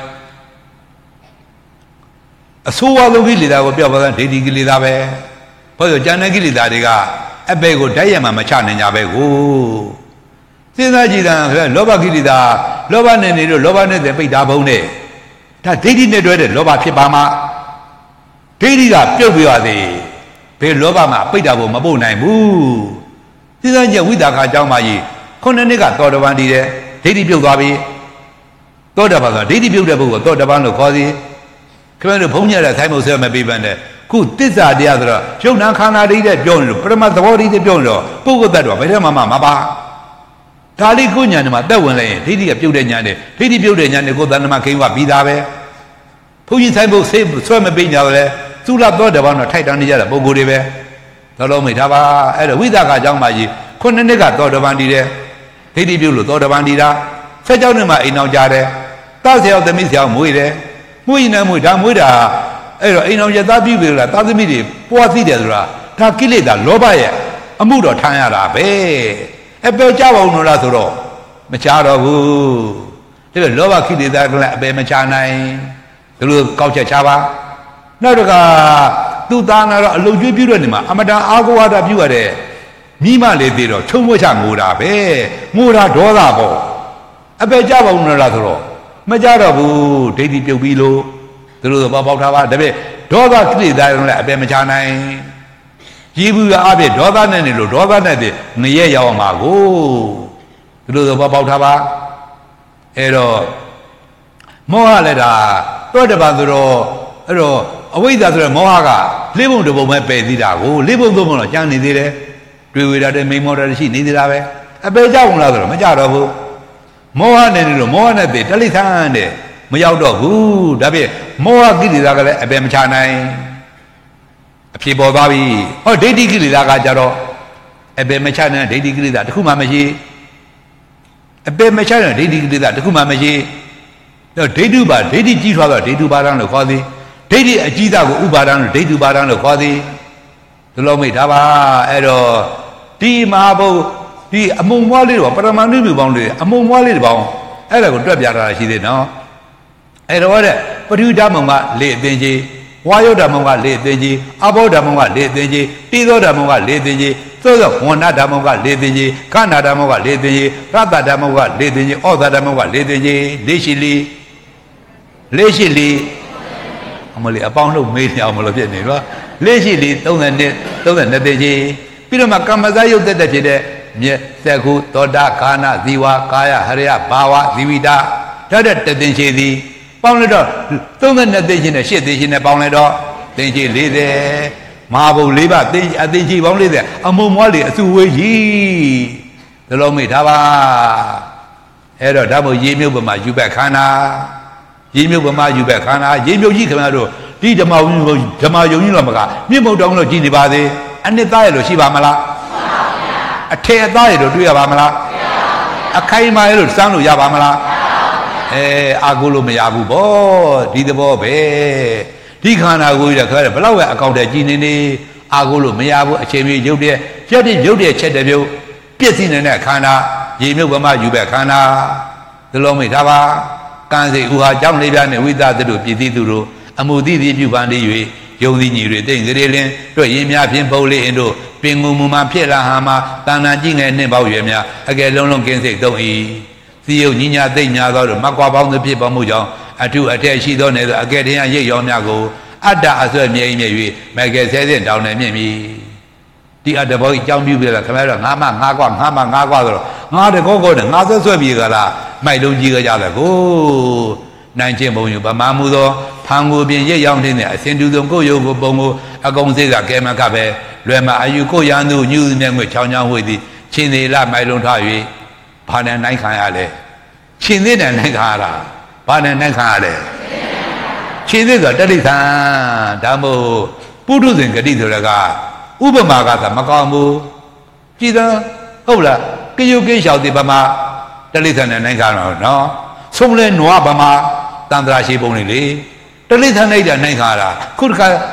အဆိုးဝါးဆုံးကိလေသာကိုပြောပါဆိုဒေဒီကိလေသာပဲဘာလို့ကျန်တဲ့ကိလေသာတွေကအပေကိုဓာတ်ရမှာမချနိုင်ကြပဲကိုစဉ်းစားကြည့်တာဆိုလောဘကိလေသာလောဘနဲ့နေလို့လောဘနဲ့တည်းပိတ်တာဘုံနဲ့ဒါဒိဋ္ဌိနဲ့တွဲတဲ့လောဘဖြစ်ပါမှာဒိဋ္ဌိကပြုတ်ပြရသေးဘယ်လောဘမှာပိတ်တာဘုံမပုတ်နိုင်ဘူးစဉ်းစားကြည့်ဝိသကာအကြောင်းပါကြီးခုနှစ်နှစ်ကသောတပန်တည်တယ်ဒိဋ္ဌိပြုတ်သွားပြီသောတပန်ဆိုဒိဋ္ဌိပြုတ်တဲ့ပုဂ္ဂိုလ်သောတပန်လို့ခေါ်သည်ခင်ဗျားတို့ဘုံညက်တဲ့ဆိုင်မုတ်ဆဲမပေးပန်းတဲ့ခုသစ္စာတရားဆိုတော့ယုံနာခန္ဓာဒိဋ္ဌိပြောနေလို့ပရမသဘောဒိဋ္ဌိပြောနေတော့ပုဂ္ဂိုလ်တ attva ဘယ်ထဲမှာမှမပါဒါလေးကိုညာနေမှာတက်ဝင်လိုက်ရင်ဒိဋ္ဌိကပြုတ်တဲ့ညာနဲ့ဒိဋ္ဌိပြုတ်တဲ့ညာနဲ့ကိုယ်တဏ္ဍမခိဝပြီးသားပဲဘုန်းကြီးဆိုင်ဖို့ဆေးဆွဲမပေးကြဘူးလေသူ့လာတော့တပန်းတော့ထိုက်တန်းနေကြတဲ့ပုံကိုယ်တွေပဲတော်လုံးမိထားပါအဲ့တော့ဝိသကာအကြောင်းပါကြီးခုနှစ်နှစ်ကတော့တပန်းတည်တယ်ဒိဋ္ဌိပြုတ်လို့တော့တပန်းတည်တာဆက်ကြောင်းနဲ့မှအိမ်အောင်ကြတယ်တောက်ဆရာသမီးဆရာမွေးတယ်မွေးနေမွေးဒါမွေးတာအဲ့တော့အိမ်အောင်ရသားပြုပြီလားသားသမီးတွေပွားသိတယ်ဆိုတာဒါကိလေသာလောဘရဲ့အမှုတော်ထမ်းရတာပဲအပယ်ကြပါဦးလို့လားဆိုတော့မချတော့ဘူးဒါပေမဲ့လောဘကိလေသာကလည်းအပယ်မချနိုင်ဒီလိုကောက်ချက်ချပါနောက်တကသူသားနာတော့အလုတ်ကျွေးပြုတဲ့နေမှာအမတန်အာဂဝါဒပြုရတဲ့မိမလေးသေးတော့ချုံမွချငိုတာပဲငိုတာဒေါသပေါ့အပယ်ကြပါဦးလို့လားဆိုတော့မကြတော့ဘူးဒိဋ္ဌိပြုတ်ပြီးလို့ဒီလိုပေါက်ပေါက်ထားပါဒါပေမဲ့ဒေါသကိလေသာကလည်းအပယ်မချနိုင်ကြီးဘူးအပြည့်ဒေါသနဲ့နေလို့ဒေါသနဲ့တည်းငရဲရောက်မှာကိုဒီလိုဆိုပေါက်ပေါက်ထားပါအဲ့တော့မောဟလည်းဒါတော့တပါဆိုတော့အဲ့တော့အဝိဇ္ဇာဆိုတဲ့မောဟကလေးပုံတစ်ပုံပဲပယ်သေးတာကိုလေးပုံသုံးပုံတော့ကျန်နေသေးတယ်တွေ့ဝေတာတဲ့မိန်မောတာရှိနေသေးတာပဲအပယ်ကြောက်ဝင်လားဆိုတော့မကြတော့ဘူးမောဟနဲ့နေလို့မောဟနဲ့တည်းတလိဆန်းတဲ့မရောက်တော့ဘူးဒါဖြင့်မောဟကိလေသာကလည်းအပယ်မချနိုင်အဖြစ်ပေါ်သွားပြီဟောဒိဋ္ဌိကိလေသာကကြတော့အပယ်မချနိုင်ဒိဋ္ဌိကိလေသာတစ်ခုမှမရှိအပယ်မချနိုင်ဒိဋ္ဌိကိလေသာတစ်ခုမှမရှိတော့ဒိဋ္ဌုပါဒိဋ္ဌိကြီးထွားတော့ဒိဋ္ဌုပါဒံလို့ခေါ်သည်ဒိဋ္ဌိအကြီးသားကိုဥပါဒံလို့ဒိဋ္ဌုပါဒံလို့ခေါ်သည်ဒီလိုမိတ်ထားပါအဲ့တော့ဒီမဟာဘုဒီအမုံမွားလေးတော့ပရမဏုလူပေါင်းလေးအမုံမွားလေးတစ်ပေါင်းအဲ့ဒါကိုတွက်ပြထားတာရှိသေးနော်အဲ့တော့တဲ့ပရိဓမ္မကလေအသင်ကြီးဝါယုဓမ္မကလေအသင်ကြီးအဘောဓမ္မကလေအသင်ကြီးတိသောဓမ္မကလေအသင်ကြီးသို့သောဝဏဓမ္မကလေအသင်ကြီးခန္ဓာဓမ္မကလေအသင်ကြီးရတ္တဓမ္မကလေအသင်ကြီးဩဇာဓမ္မကလေအသင်ကြီးလေးရှိလီလေးရှိလီအမလေးအပေါင်းလို့မေးနေအောင်မလို့ဖြစ်နေတော့လေးရှိလီသုံးဆယ်နှစ်သုံးဆယ်နှစ်သိကြီးပြီးတော့မှကမ္မဇယုတ်တက်တက်ဖြစ်တဲ့မြက်သက်ခုသောတာခါနာဇီဝကာယဟရယဘာဝဇီဝိတာဒါတဲ့တသိရှိသည်ပေါင်းလိုက်တော့သုံးဆယ်နှစ်သိရှိနဲ့ရှစ်သိရှိနဲ့ပေါင်းလိုက်တော့သိရှိလေးဆယ်မဟာဘုံလေးပါသိအသိရှိပေါင်းလေးဆယ်အမုံမွားလေးအစုဝေးကြီးဒီလိုမိထားပါအဲ့တော့ဓမ္မရေမြုပ်ပမာယူဘက်ခန္ဓာရေမြုပ်ပမာယူဘက်ခန္ဓာရေမြုပ်ကြီးခင်ဗျားတို့ဒီဓမ္မယုံဓမ္မယုံကြီးတော့မကမြင့်မုတ်တောင်းလို့ကြည်နေပါသေးအနှစ်သားရလို့ရှိပါမလားအထေအသားရလို့တွေ့ရပါမလားအခိုင်အမာရလို့စမ်းလို့ရပါမလားအဲအာကိုလို့မရဘူးဗောဒီသဘောပဲဒီခန္ဓာကိုယ်ကြီးတဲ့ခါဘယ်လောက်ပဲအကောင့်တဲ့ကြည်နေနေအာကိုလို့မရဘူးအချိန်မြေရုပ်တဲ့ရက်တဲ့ရုပ်တဲ့ချက်တဲ့ပြုတ်ပြည့်စည်နေတဲ့ခန္ဓာရေမြုပ်ဗမာယူပဲခန္ဓာဒီလိုမိတ်ဒါပါကံစိတ်ဥဟာကြောင့်လေးပြနဲ့ဝိသသတို့ပြည်သိသူတို့အမှုသိသိပြုပန်းလေး၍ယုံသည်ညီတွေတိတ်ကြည်လင်းတွေ့ရင်များဖြင့်ပုတ်လေးအင်းတို့ပင်ငုံမူမှဖြစ်လာဟာမှာတဏ္ဍာကြည့်ငယ်နှင့်ပေါရွယ်များအကယ်လုံးလုံးကင်းစိတ်သုံး၏စီယုံညီညာသိညာသောတို့မကွာပေါင်းသည်ဖြစ်ပေါ်မှုကြောင့်အထုအထက်ရှိသောနေသောအကယ်တည်းရိပ်ရောများကိုအတ္တအဆွဲမြဲမြဲ၍မကယ်ဆဲစဉ်တောင်းနေမြင့်မည်ဒီအတ္တဘောကြီးအကြောင်းပြုပြလာခင်ဗျားတို့ငါမငါကွာငါမငါကွာဆိုတော့ငါတကောကောနဲ့ငါဆွဲဆွဲပြီးကြလားမိုက်လုံးကြီးကြတယ်ကိုနိုင်ချင်းဘုံယူဗမာမှုသောဖန်ကိုပြင်ရိပ်ရောင်းတဲ့အစင်တူဆုံးကိုယုံကိုပုံကိုအကုန်စိတ်ကကဲမကပဲလွယ်မှာအယူကိုရန်သူညူမြဲငွေချောင်းချောင်းဝေသည်ချင်းသေးလားမိုက်လုံးထား၍ဘာနဲ့နိုင်ခံရလဲချင်းသေးနဲ့နိုင်ခံရတာဘာနဲ့နိုင်ခံရလဲချင်းသေးဆိုတတိသံဒါမို့ပုထုဇဉ်ဂတိဆိုရကဥပမာကသာမကောင်းဘူးကြည်သာဟုတ်လားကယုကိလျှောက်ဒီဗမာတတိသံနဲ့နိုင်ခံတော့နော်ဆုံးလဲနွားဗမာတန်ត្រာရှိပုံနေလေတလိထန်လိုက်တာနိုင်ခါတာခုတခါ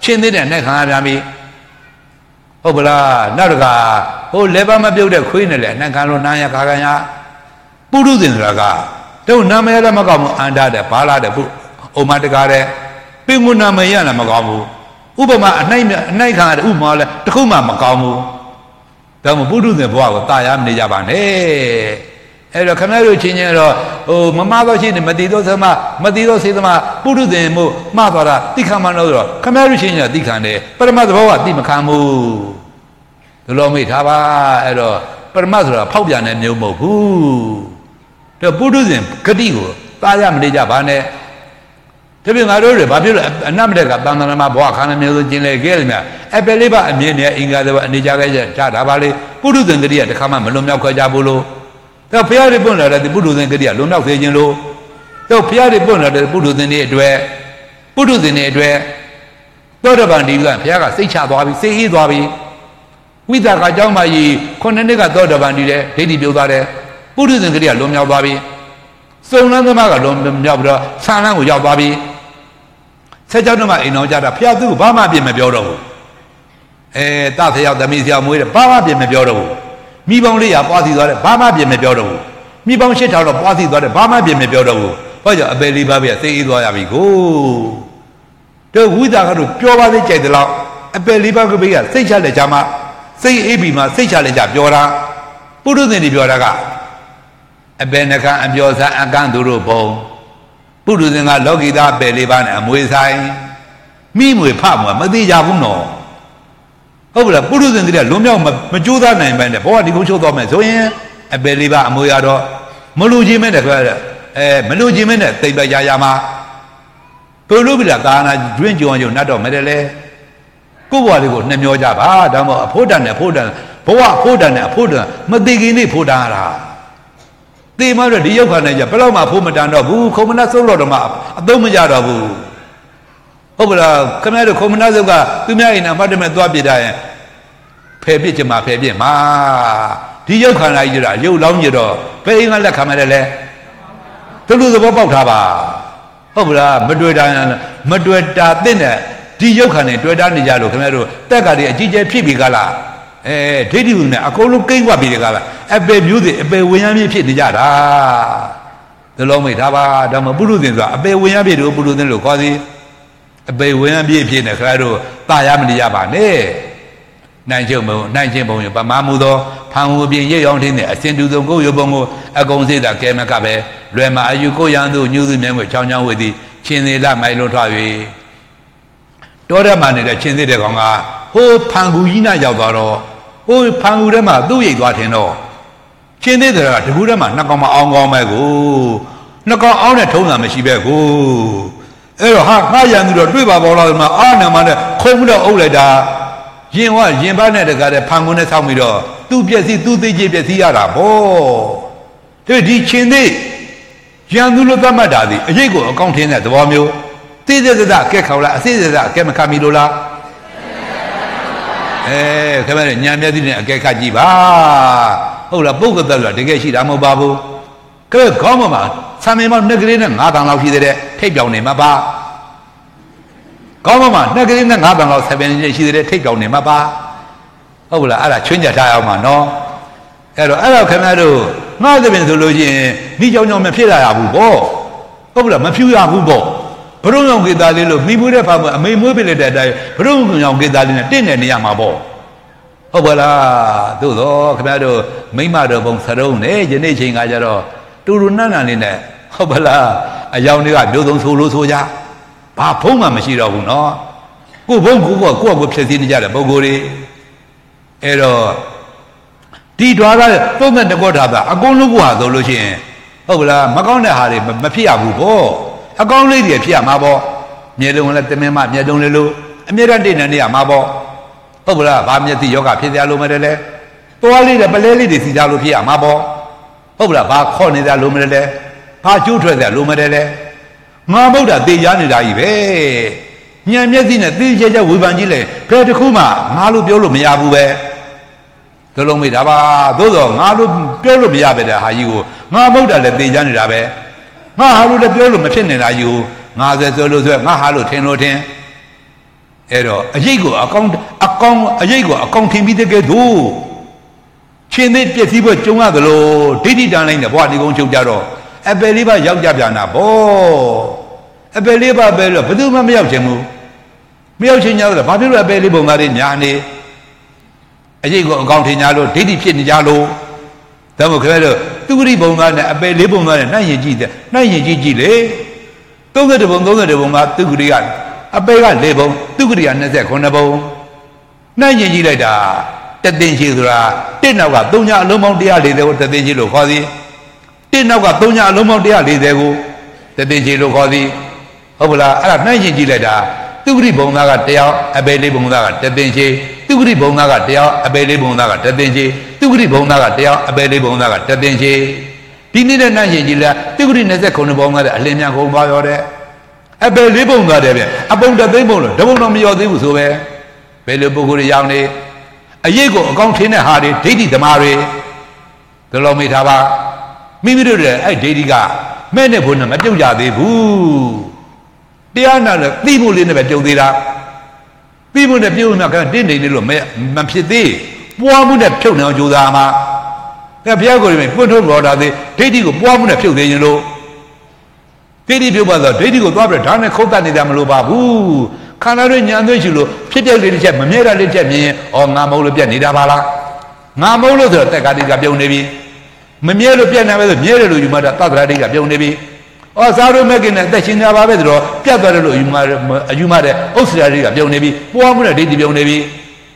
ချင်းသေးတဲ့နဲ့ခံရပြန်ပြီဟုတ်ပလားနောက်တကဟိုလေပါမပြုတ်တဲ့ခွေးနဲ့လေနှံခံလို့နားရခါခံရပုရုဇဉ်ဆိုတာကတို့နာမည်လည်းမကောင်းဘူးအန္တတဲ့ဘာလာတဲ့ပုအိုမတကားတဲ့ပင်ကိုနာမည်ရလည်းမကောင်းဘူးဥပမာအနှိုက်အနှိုက်ခံရတဲ့ဥပမာလည်းတခုမှမကောင်းဘူးဒါမှပုရုဇဉ်ဘဝကိုတာယာမနေကြပါနဲ့အဲ့တော့ခမရတို့ချင်းချင်းတော့ဟိုမမသောချင်းနဲ့မတိသောသမမတိသောစေသမပုရုဇဉ်မို့မှားသွားတာတိခံမလို့ဆိုတော့ခမရတို့ချင်းချင်းတိခံတယ်ပရမသဘောကတိမခံဘူးဒီလိုမိထားပါအဲ့တော့ပရမဆိုတာဖောက်ပြန်တဲ့မျိုးမဟုတ်ဘူးတော့ပုရုဇဉ်ဂတိကိုတာယာမနေကြပါနဲ့တပြည့်ငါတို့တွေဘာဖြစ်လို့အနတ်မတက်ကတန်တရာမှာဘဝခန္ဓာမျိုးစုကျင်လေခဲ့တယ်မြတ်အပယ်လေးပါအမြင်နဲ့အင်္ဂါသဘောအနေကြခဲ့ကြတာပါလေပုရုဇဉ်ဂတိကတခါမှမလွန်မြောက်ခွဲကြဘူးလို့တော့ဘုရားတွေပွင့်လာတဲ့ပုရုဇဉ်ဂတိကလွန်မြောက်သေးခြင်းလို့တော့ဘုရားတွေပွင့်လာတဲ့ပုရုဇဉ်တွေအတွက်ပုရုဇဉ်တွေအတွက်သောတပန်ဒီကဘုရားကစိတ်ချသွားပြီစိတ်အေးသွားပြီဝိသကအကြောင်းမကြီးခုနှစ်နှစ်ကသောတပန်ဒီတဲ့ဒိဋ္ဌိပြုတ်သွားတယ်ပုရုဇဉ်ဂတိကလွန်မြောက်သွားပြီစုံလန်းသမားကလွန်မြောက်ပြီးတော့ဆာလန်းကိုရောက်သွားပြီဆက်ကြောင်းတော့မှအိမ်တော်ကြတာဘုရားသူ့ကိုဘာမှပြင်မပြောတော့ဘူးအဲတသယောက်သမီးဆရာမွေးတယ်ဘာမှပြင်မပြောတော့ဘူးမိပေါင်းလေးရာပွားစီသွားတယ်ဘာမှပြင်မပြောတော့ဘူးမိပေါင်းရှစ်ထောင်တော့ပွားစီသွားတယ်ဘာမှပြင်မပြောတော့ဘူးဘာကြောင့်အပယ်လေးပါးပဲသိအေးသွားရပြီကိုတို့ဝိသကတော့ပြောပါသေးကြိုက်တယ်လို့အပယ်လေးပါးကဘေးကစိတ်ချလက်ချမှာစိတ်အေးပြီးမှစိတ်ချလက်ချပြောတာပုရုဇဉ်တွေပြောတာကအပယ်နှကံအပြောစားအကန့်သူတို့ဘုံပုရုဇဉ်ကလောကီသားအပယ်လေးပါးနဲ့အမွေဆိုင်မိမွေဖမွေမသိကြဘူးနော်ဟုတ်လားပုရုဇဉ်တွေကလွန်မြောက်မကြိုးစားနိုင်ပါနဲ့ဘောကဒီကုန်းချုပ်သွားမယ်ဆိုရင်အပယ်လေးပါအမွေရတော့မလူချင်းမဲ့တဲ့ခွဲအဲမလူချင်းမဲ့တဲ့တိမ်ပရာရာမှာပုရုပိလာကာနာတွင်းကြုံကြုံနတ်တော့မတယ်လေကိုယ့်ဘဝလေးကိုနှမျောကြပါဒါမှမဟုတ်အဖို့တန်နဲ့ဖို့တန်ဘဝအဖို့တန်နဲ့အဖို့တန်မသိခင်လေးဖို့တန်ရတာသေမတော့ဒီရောက်ခါနိုင်ကြဘယ်တော့မှဖို့မတန်တော့ဘူးခုံမနှဆုံးတော့တော့မှအသုံးမကြတော့ဘူးဟုတ်ပါလားခမရတို့ခုံမနှစုပ်ကသူများအိမ်နာမှတ်တယ်မဲ့သွားပြတာရင်ဖယ်ပြစ်ချင်မှာဖယ်ပြစ်မှာဒီရောက်ခါနိုင်ကြတာရုပ်လောင်းကြတော့ဘယ်အိမ်ကလက်ခံမလဲလဲသူလူသဘောပေါက်ထားပါဟုတ်ပါလားမတွေ့တာမတွေ့တာတဲ့နဲ့ဒီရောက်ခါနေတွေ့တာနေကြလို့ခမရတို့တက်ကတည်းအကြီးကျယ်ဖြစ်ပြီကလားအဲဒိဋ္ဌိဝင်နဲ့အကုန်လုံးကိန်းကွက်ပြီးတယ်ကလားအပေမျိုးတွေအပေဝင်ရမြေဖြစ်နေကြတာဒီလိုမိထားပါဒါမှပုရုဇဉ်ဆိုတာအပေဝင်ရမြေတို့ပုရုဇဉ်လို့ခေါ်စီအပေဝင်ရမြေဖြစ်နေခါတို့တာရမနေရပါနဲ့နိုင်ချုပ်မုံနိုင်ချင်းပုံရပမာမှုသောဖန်ဟူပြင်ရိပ်ရောင်းထင်းတဲ့အစင်တူဆုံးကိုယ်ရုပ်ပုံကိုအကုန်စေတာကဲမကပဲလွယ်မှာအယူကိုရန်သူညှိုးစုမြဲွယ်ချောင်းချောင်းဝေသည်ချင်းသေးလာမိုင်လုံးထွက်၍တောထဲမှာနေတဲ့ချင်းသေးတဲ့ကောင်ကဟိုဖန်ဟူကြီးနာရောက်သွားတော့ဟိုဖန်ဟူထဲမှာသူ့ရိပ်သွားထင်တော့ချင်းသေးတယ်ကတကူထဲမှာနှစ်ကောင်မအောင်ကောင်းပဲကိုနှစ်ကောင်အောင်တဲ့ထုံးတာမရှိပဲကိုအဲ့တော့ဟာငါရန်သူတော့တွေ့ပါပေါ်လာတယ်မှာအာနာမနဲ့ခုံပြီးတော့အုပ်လိုက်တာရင်ဝရင်ပါနဲ့တကားတဲ့ဖန်ကုန်နဲ့ဆောက်ပြီးတော့သူ့ပြက်စီသူ့သိကြီးပြက်စီရတာဗောဒီဒီချင်းသေးရန်သူလို့သတ်မှတ်တာဒီအရေးကိုအကောင့်ထင်းတဲ့သဘောမျိုးသိတဲ့သက်အကဲခေါလာအစိစိအကဲမခံမီလို့လားအဲခင်ဗျားညံမျက်စိနဲ့အကဲခတ်ကြည့်ပါဟုတ်လားပုဂ္ဂိုလ်သက်ဆိုတာတကယ်ရှိတာမဟုတ်ပါဘူးကဲခေါင်းပေါ်မှာဆံမင်းမောင်းနှစ်ကလေးနဲ့ငါးတန်လောက်ရှိတဲ့ထိပ်ပြောင်နေမှာပါကောင်းပါမနှစ်ကလေးနဲ့ငါးတန်လောက်ဆက်ပင်နေရှိတဲ့ထိတ်ကြောင်နေမှာပါဟုတ်လားအဲ့ဒါချွင်းကြထားအောင်မှာနော်အဲ့တော့အဲ့တော့ခင်ဗျားတို့ငါးသပင်ဆိုလို့ရှိရင်မိကြောင်ကြောင်မဖြစ်လာရဘူးပေါ့ဟုတ်လားမဖြူရဘူးပေါ့ဘရုံကြောင်ကေသားလေးလို့မိမွေးတဲ့ဖာမအမေမွေးပြလိုက်တဲ့အတိုင်းဘရုံကြောင်ကေသားလေးနဲ့တင့်နေနေရမှာပေါ့ဟုတ်ပါလားသို့တော့ခင်ဗျားတို့မိမတော်ဘုံစရုံးနဲ့ယနေ့ချိန်ကကြတော့တူတူနန်းနန်းလေးနဲ့ဟုတ်ပါလားအယောင်တွေကမျိုးစုံဆိုလို့ဆိုကြဘာဖုံးမှမရှိတော့ဘူးနော်ကိုဘုံကိုကိုကိုကိုဖြစ်စည်းနေကြတဲ့ပုဂ္ဂိုလ်တွေအဲ့တော့ဒီဓွာရသုံးတဲ့တကောထာတာအကုန်လုံးကိုဟာဆိုလို့ရှိရင်ဟုတ်ပါလားမကောင်းတဲ့ဟာတွေမဖြစ်ရဘူးပေါ့အကောင်းလေးတွေဖြစ်ရမှာပေါ့မြေလုံးလည်းတမင်မမြေလုံးလေးလို့အမြဲတမ်းတည်နေနေရမှာပေါ့ဟုတ်ပါလားဘာမျက်စိယောဂဖြစ်ကြလို့မတယ်လဲသွားလေးတွေပလဲလေးတွေစီကြလို့ဖြစ်ရမှာပေါ့ဟုတ်ပါလားဘာခေါ့နေကြလို့မတယ်လဲဘာကျိုးထွက်ကြလို့မတယ်လဲငါဗုဒ္ဓသေချာနေတာကြီးပဲညံမျက်စိနဲ့သိချေချေဝေဖန်ကြည့်လေဘယ်တစ်ခုမှငါလို့ပြောလို့မရဘူးပဲသလုံးမိတာပါသို့တော့ငါလို့ပြောလို့မရပဲတဲ့ဟာကြီးကိုငါဗုဒ္ဓလည်းသေချာနေတာပဲငါဟာလို့လည်းပြောလို့မဖြစ်နေတာကြီးကိုငါဆက်ဆိုလို့ဆိုငါဟာလို့ထင်လို့ထင် Ero, a jigo, account, account, a jigo, account can be the good do. Chin the Pietibo Junga the low, Diddy down in the body going to Jaro. A believer young Jabana, bo. A believer bello, but do my Miajamu. Miajan, the popular believer Marin Yani. A jigo account in Yalo, Diddy Pin Yalo. The vocabulary, two ribbon, a believer, nine G, nine G G. Don't get the one, don't get the one, two Grian. A bega label, two Grian as a conable. Nine years later, the Dinchidra, did not got Donia Lomondia, they were the Dinchilo Hodi. Did not got Donia Lomondia, they go, the Dinchilo Hodi. Ovola, I have nine years later, two Ribonaga Dea, a baby bonaga, the Dinchi, two Ribonaga Dea, a baby bonaga, the Dinchi, two Ribonaga Dea, a baby bonaga, the Dinchi. Didn't nine years later, two Green as a conable, a Lena Home. A belly bone got there. Upon the table, don't know me or the Uso. Belly Buguri Yamni. A Yego, a container hardy, Didi the Mari. The Lomitava. Maybe I did ga. Many put them at Joja de Boo. They are not a people in the Jodira. People that you not didn't little Mampsidi. One would have killed no Jodama. The Piago put on water, the Didi go one would have killed the yellow. Didi people the Didi go to Dana Kota Nidamu Babu. Canary Yandulo, Peter Little Mamera Little or Namolo Pianidabala. Namolo the Tacadica Nevi. Mamero Piana with the Mero, you might have thought Radica Nevi. Or Zaro Megan and Tachina Bavedro, Piazzo, you might have Australia Nevi, Puamuna Didi Nevi.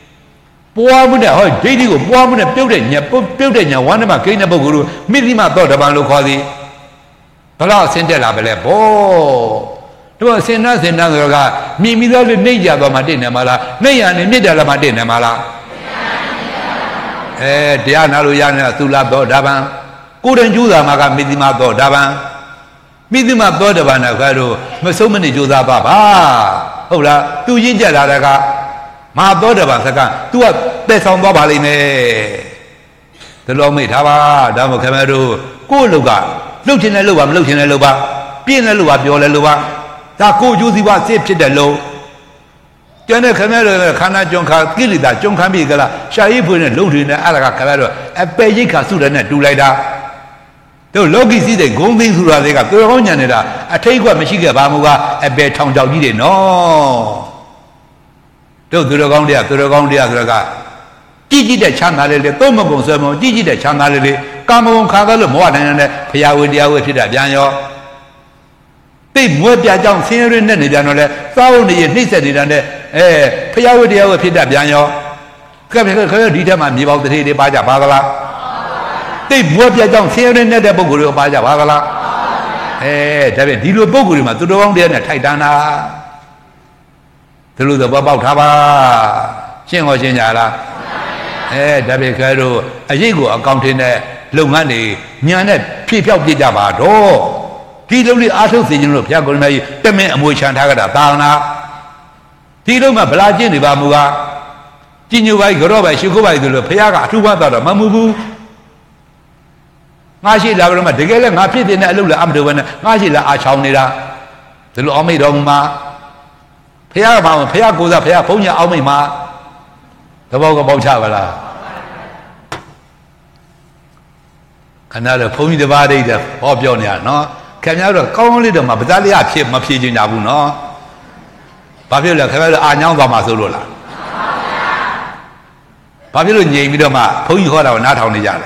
Puamuna, Didi go, Puamuna building, building, one of my Kinaboguru, Midima thought about Locodi. Pala sent a label, oh. To say nothing, another guy. Mimi the Naja Madina Mala, Nayan and Midala Madina Mala. Eh, Diana Luyana, Tula Dodaban. Couldn't Judah Maga Midima Dodaban. Midima Dodaban, Agado, so many Judah Baba. Hola, two Jinja Laraga. Ma Dodaban Saka, two a best on Babaline. The long made Hava, Damo Camero, Kuluga, looking at Luba, looking at Luba, being a Luba, Biola Luba. That go use the one safe to the low. General Camera, Kana Jonka, Gilida, Jonka Migala, Shaipun and Lutin and Alaga Camero, a Pejika Sudan and do like that. The Logi see the golden Sura, they got the Ronyaneda, a take what Michigan Bamuga, a bed town dog did no. Don't do the Gondia, to the Gondia, Draga. Gigi the Channel, the Tomo Sermon, Gigi the Channel, come on, Kagalo, more than a Piawidia with the Janyo. They moved their young senior in the Nidano, found the necessity and eh, Piawidia with Peter Biano. Come here, determine me about the day by the Bagala. They moved their young senior in the Boguru by the Bagala. Eh, David, Dilo Bogurima to the wrong day and Taitana. To lose the Baba Tava, Chingo Chinala. Eh, David Caro, a Yigo accounting Lumani, Nianet, people did Jabado. He only also thinking of Yago, the men which and Tagada Tana. Tiloma Blajin, Bamuga. Tinu by Goroba, she go by the Piaga, two one dollar Mamubu. Mashi Lavama, the Gala, my pit in a little Amduan, Mashila Achaunida. The Lomi Doma. Piaga, Piago, Piaponia, Omima. The Boga Bochavala. Another pony the body of Jonia, no? Can you have only the Mabdalia Pip Mapij in Abu no? Papilla Camera Anyanga Mazula. Papilla Yamidama, Pony Hora, not on the yard.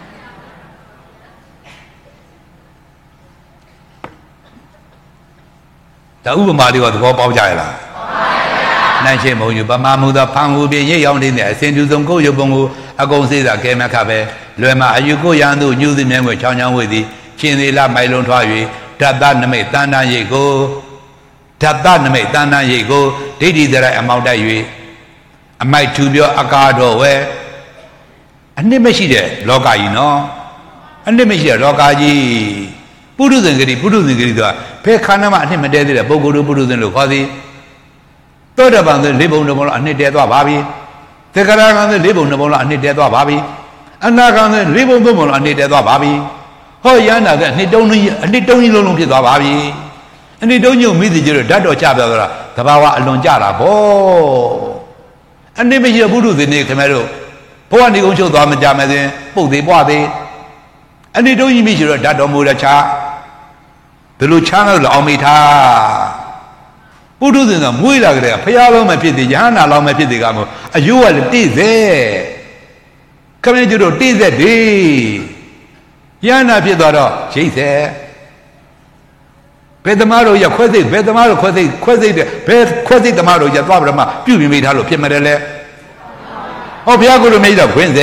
The Ubamadi was Bob of Jaila. Nanchemo, you, but Mamuda Pangu be young in there, send you some go your bongo, I go say that came a cabe, Lema, you go yandu, use the name with Chanya with it. Chinila Mylon Toy, Tadan Name, Tana Yego, Tadan Name, Tana Yego, Didi there amount that you a my tubio Agado where and they may see there, Loga, you know, and they may see Logaji, Pudu than Giri, Pudu than Giri, Pekanama, and him a dead, a Boguru Pudu than Lukadi. Third about the Libo Noble and Dead Babi, the Karagan the Libo Noble and Dead Babi, and Nagan the Libo Noble and Dead Babi. Oh, Yana, they don't need, they don't need long to the Babi. And they don't you meet the Dado Chabra. တဘာဝအလွန်ကြတာဗောအနည်းမရှိဘုရုဇင်းနေခင်ဗျားတို့ဘဝနေကုန်ချုပ်သွားမကြမစဉ်ပုတ်သေးပွားသေးအနည်းတုံးကြီးမရှိတော့ဓာတ်တော်မူတဲ့ချာဘယ်လိုချမ်းလို့လောင်မိထားပုထုဇဉ်ကမွေးလာကြတဲ့ဖရာလုံးမဖြစ်သေးယဟန္တာလုံးမဖြစ်သေးကမို့အယိုးကလည်းတိစေခမင်းကျတို့တိစေဒီယဟန္တာဖြစ်သွားတော့ရိတ်စေဘယ်သမားတို့ရခွဲစိတ်ဘယ်သမားတို့ခွဲစိတ်ခွဲစိတ်တဲ့ဘယ်ခွဲစိတ်သမားတို့ရသွားပြမပြုပြင်မိထားလို့ဖြစ်မတယ်လေဟောဘုရားကိုယ်လိုမေးတော့ခွင်းစေ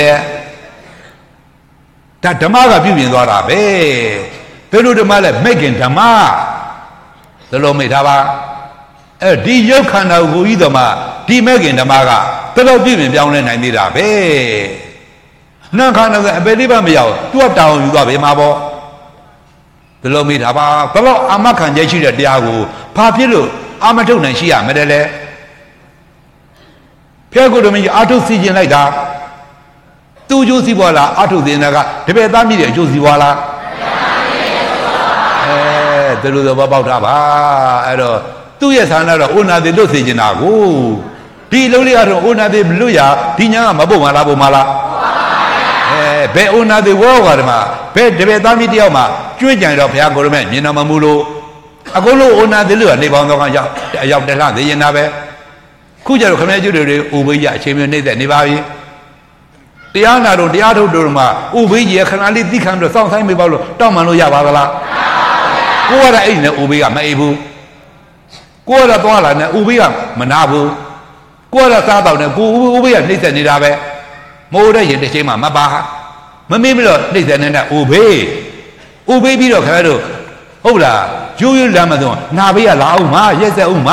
ဒါဓမ္မကပြုပြင်သွားတာပဲဘယ်လိုဓမ္မလဲမဲ့ခင်ဓမ္မသလိုမေးထားပါအဲဒီရုပ်ခန္ဓာကိုယ်ကြီးတော်မှာဒီမဲ့ခင်ဓမ္မကတော်တော်ပြည့်ပြင်ပြောင်းလဲနိုင်သေးတာပဲနှံခန္ဓာကအပေလေးပါမရောက်သူကတောင်းယူသွားပြီမှာပေါ့ဒီလိုမိတာပါဘလို့အာမခံချက်ရှိတဲ့တရားကိုဘာဖြစ်လို့အာမထုတ်နိုင်ရှိရမတယ်လဲဖျက်ကိုယ်တော်မင်းအာထုတ်စီခြင်းလိုက်တာသူ့အကျိုးစီးပွားလားအာထုတ်ခြင်းကတပည့်သားမိတဲ့အကျိုးစီးပွားလားအဲဒီလိုသဘောပေါက်တာပါအဲ့တော့သူ့ရဲ့ဆန္ဒတော့ဥနာတိလွတ်စေချင်တာကိုဒီလုံးလေးကတော့ဥနာတိမလွတ်ရဒီညာကမပုတ်မလားပုတ်မလားအဲဘယ်ဥနာတိဝေါ်ကတော့မှာဘယ်တပည့်သားမိတယောက်မှာကျွေးကြံတော့ဘုရားကိုရမဲမြင်တော်မမူလို့အကုန်လုံးဥနာတိလွတ်နေပေါင်းတော့ကရောက်အရောက်တလှသိရင်တာပဲခုကျတော့ခမဲကျွတွေဥပိယအချိန်မျိုးနေတဲ့နေပါပြီတရားနာတော့တရားထုတ်တော့မှာဥပိယခဏလေးသိခံတော့စောင့်ဆိုင်မေးပါလို့တောင်းမှန်လို့ရပါသလားကိုယ်ကအဲ့နဲ့ဥပိယမအိပ်ဘူးကိုယ်ကသွားလာနဲ့ဥပိယမနာဘူးကိုယ်ကစားတော့နဲ့ကိုဥပိယနှိမ့်ဆက်နေတာပဲမိုးတဲ့ရင်တစ်ချိန်မှမပါမမေ့ပြီးတော့နှိမ့်ဆက်နေတဲ့ဥပိဥပိပြီးတော့ခင်ဗျားတို့ဟုတ်လားရိုးရိုးလမ်းမသွန်းနာဘေးကလာအောင်မရက်ဆက်အောင်မ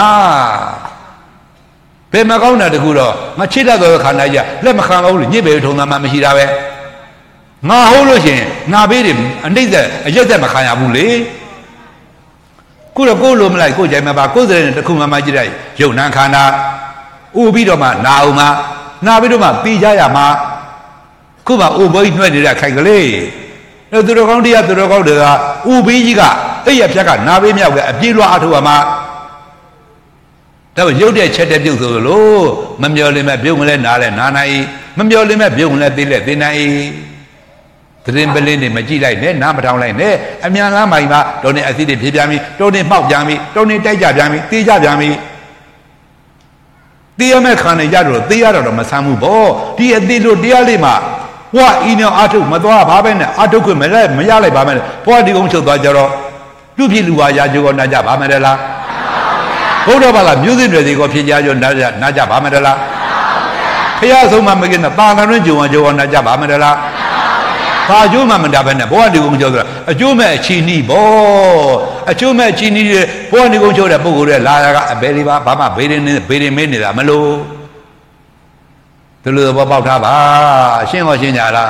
ဘယ်မကောင်းတာတခုတော့မချစ်တတ်သောခန္ဓာကြီးလက်မခံဘူးလို့ညစ်ပေထုံသားမှမရှိတာပဲငါဟုတ်လို့ရှင်နာဘေးတွေအနှိမ့်ဆက်အရက်ဆက်မခံရဘူးလေကိုတော့ကိုလိုမလိုက်ကိုကြိုင်မှာပါကိုယ်စတဲ့တခုမှမကြည့်လိုက်ရုပ်နာခန္ဓာဥပြီးတော့မှနာအောင်မှနာပြီးတော့မှပြီးကြရမှာခုမှဥဘိနှွဲ့နေတဲ့ခိုက်ကလေးအဲသူတော်ကောင်းတရားသူတော်ကောင်းတွေကဥပြီးကြီးကအဲ့ရဖြက်ကနာဘေးမြောက်ကအပြေးလွှားအထုပါမှာဒါပေမဲ့ရုပ်တဲ့ချက်တဲ့ပြုတ်ဆိုလို့မမျော်လင့်မဲ့ပြုတ်မလဲနားလဲနာနိုင်မမျော်လင့်မဲ့ပြုတ်မလဲသေးလဲသေးနိုင်သတင်းပလင်းတွေမကြည့်လိုက်နဲ့နားမထောင်လိုက်နဲ့အမြန်လမ်းမိုင်မှာတော်နေအစီတွေဖြေးပြပြီတော်နေမှောက်ပြပြီတော်နေတိုက်ကြပြပြီတေးကြပြပြီတေးရမဲ့ခံနေကြတော့တေးရတော့မဆမ်းဘူးဗောဒီအသေးလို့တရားလေးမှာဟွာဤနေအာထုတ်မသွားဘာပဲနဲ့အာထုတ်ခွင့်မလဲမရလိုက်ပါမယ်ဘွားဒီကုန်းချုပ်သွားကြတော့လူဖြစ်လူပါရာကြိုးကနာကြပါမယ်လားဘုရားဘာလားမျိုးစင်တွေစီကိုဖြစ်ကြကြနာကြနာကြပါမယ်လားဖះဆုံးမမကိနဲ့တာကံတွင်ဂျုံအောင်ဂျုံအောင်နာကြပါမယ်လားဘာအကျိုးမှမတာပဲနဲ့ဘဝဒီကုန်းကျော်ဆိုတာအကျိုးမဲ့အချီနီးဘောအကျိုးမဲ့အချီနီးတဲ့ဘဝဒီကုန်းကျော်တဲ့ပုဂ္ဂိုလ်တွေလာတာကအဘယ်လေးပါဘာမှဘေးရင်နေဘေးရင်မင်းနေတာမလို့ဒီလိုဘောပေါက်ထားပါအရှင်းဟောရှင်းကြလား